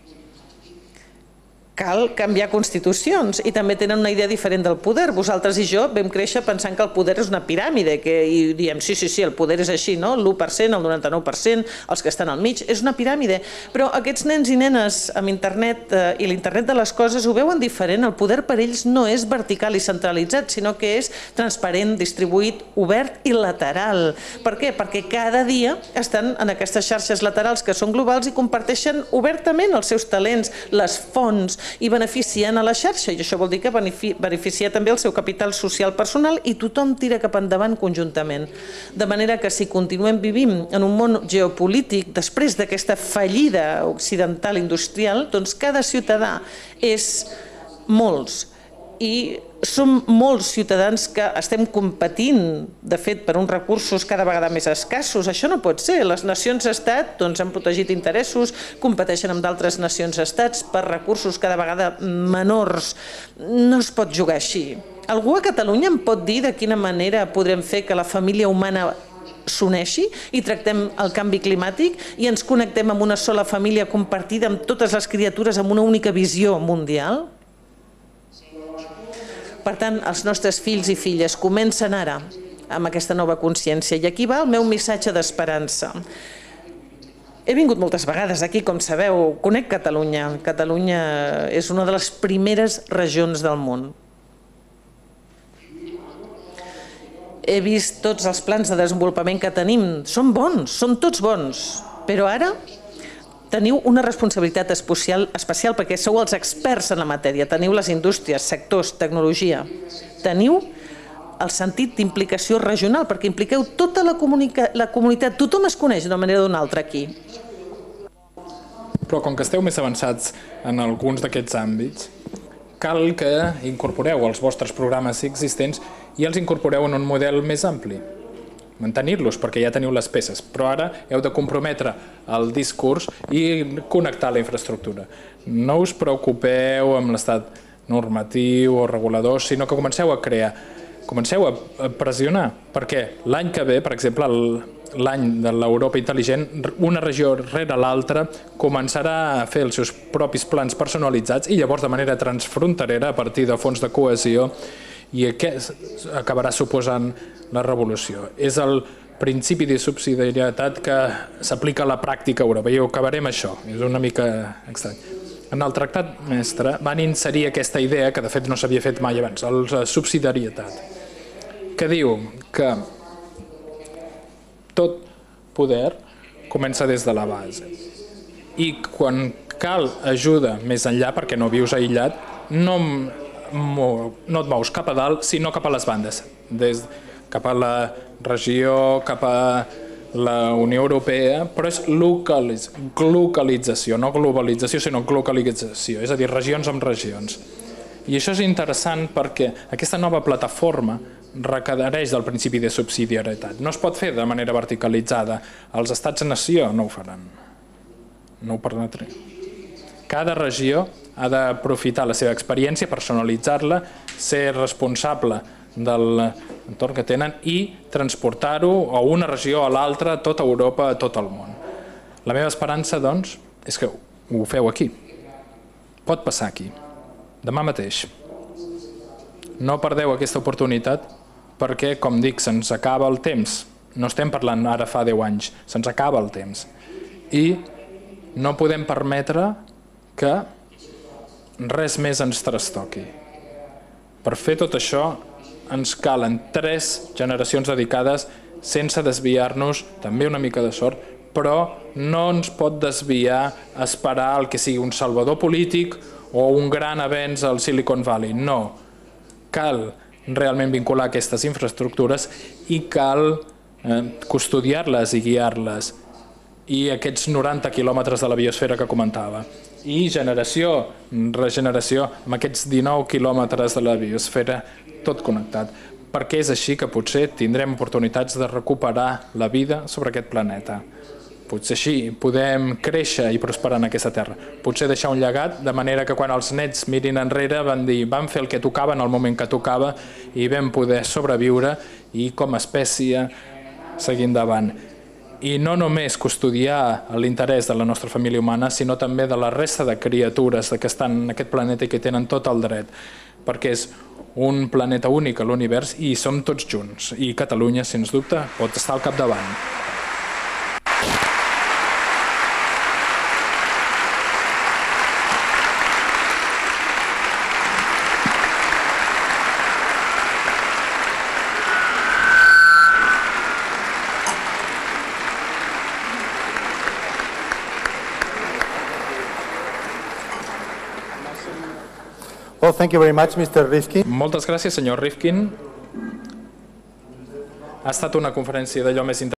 Cal canviar constitucions i també tenen una idea diferent del poder. Vosaltres i jo vam créixer pensant que el poder és una piràmide i diem, sí, el poder és així, no? L'1%, el 99%, els que estan al mig, és una piràmide. Però aquests nens i nenes amb internet i l'internet de les coses ho veuen diferent. El poder per ells no és vertical i centralitzat, sinó que és transparent, distribuït, obert i lateral. Per què? Perquè cada dia estan en aquestes xarxes laterals que són globals i comparteixen obertament els seus talents, les fonts, i beneficien a la xarxa, i això vol dir que beneficia també el seu capital social personal i tothom tira cap endavant conjuntament. De manera que si continuem vivint en un món geopolític després d'aquesta fallida occidental industrial, doncs cada ciutadà és molts i som molts ciutadans que estem competint, de fet, per uns recursos cada vegada més escassos. Això no pot ser. Les nacions-estat han protegit interessos, competeixen amb d'altres nacions-estats per recursos cada vegada menors. No es pot jugar així. Algú a Catalunya em pot dir de quina manera podrem fer que la família humana s'uneixi i tractem el canvi climàtic i ens connectem amb una sola família compartida amb totes les criatures amb una única visió mundial? Per tant, els nostres fills i filles comencen ara amb aquesta nova consciència. I aquí va el meu missatge d'esperança. He vingut moltes vegades aquí, com sabeu, conec Catalunya. Catalunya és una de les primeres regions del món. He vist tots els plans de desenvolupament que tenim. Són bons, són tots bons. Però ara teniu una responsabilitat especial perquè sou els experts en la matèria. Teniu les indústries, sectors, tecnologia. Teniu el sentit d'implicació regional perquè impliqueu tota la comunitat. Tothom es coneix d'una manera o d'una altra aquí. Però com que esteu més avançats en alguns d'aquests àmbits, cal que incorporeu els vostres programes existents i els incorporeu en un model més ampli. mantenir-los perquè ja teniu les peces, però ara heu de comprometre el discurs i connectar la infraestructura. No us preocupeu amb l'estat normatiu o regulador, sinó que comenceu a crear, comenceu a pressionar, perquè l'any que ve, per exemple, l'any de l'Europa intel·ligent, una regió rere l'altra començarà a fer els seus propis plans personalitzats i llavors de manera transfronterera a partir de fons de cohesió, i aquest acabarà suposant la revolució. És el principi de subsidiarietat que s'aplica a la pràctica a Europa i ho acabarem això, és una mica estrany. En el tractat mestre van inserir aquesta idea, que de fet no s'havia fet mai abans, la subsidiarietat, que diu que tot poder comença des de la base i quan cal ajuda més enllà, perquè no vius aïllat, no et mous cap a dalt, sinó cap a les bandes, cap a la regió, cap a la Unió Europea, però és localització, no globalització, sinó localització, és a dir, regions amb regions. I això és interessant perquè aquesta nova plataforma requereix del principi de subsidiarietat. No es pot fer de manera verticalitzada. Els estats-nació no ho faran. No ho permetré. Cada regió ha d'aprofitar la seva experiència, personalitzar-la, ser responsable de l'entorn que tenen i transportar-ho a una regió a l'altra, a tota Europa, a tot el món. La meva esperança, doncs, és que ho feu aquí. Pot passar aquí, demà mateix. No perdeu aquesta oportunitat perquè, com dic, se'ns acaba el temps. No estem parlant ara fa 10 anys, se'ns acaba el temps. I no podem permetre que res més ens trastoqui. Per fer tot això ens calen 3 generacions dedicades sense desviar-nos, també una mica de sort, però no ens pot desviar esperar el que sigui un salvador polític o un gran avenç al Silicon Valley. No. Cal realment vincular aquestes infraestructures i cal custodiar-les i guiar-les. I aquests 90 quilòmetres de la biosfera que comentava. I generació, regeneració, amb aquests 19 quilòmetres de la biosfera, tot connectat. Perquè és així que potser tindrem oportunitats de recuperar la vida sobre aquest planeta. Potser així podem créixer i prosperar en aquesta terra. Potser deixar un llegat, de manera que quan els nets mirin enrere van dir vam fer el que tocava en el moment que tocava i vam poder sobreviure i com a espècie seguir endavant. I no només custodiar l'interès de la nostra família humana, sinó també de la resta de criatures que estan en aquest planeta i que tenen tot el dret, perquè és un planeta únic a l'univers i som tots junts. I Catalunya, sens dubte, pot estar al capdavant. Well, thank you very much, Mr. Rifkin. Moltes gràcies, senyor Rifkin. Ha estat una conferència d'allò més interessant.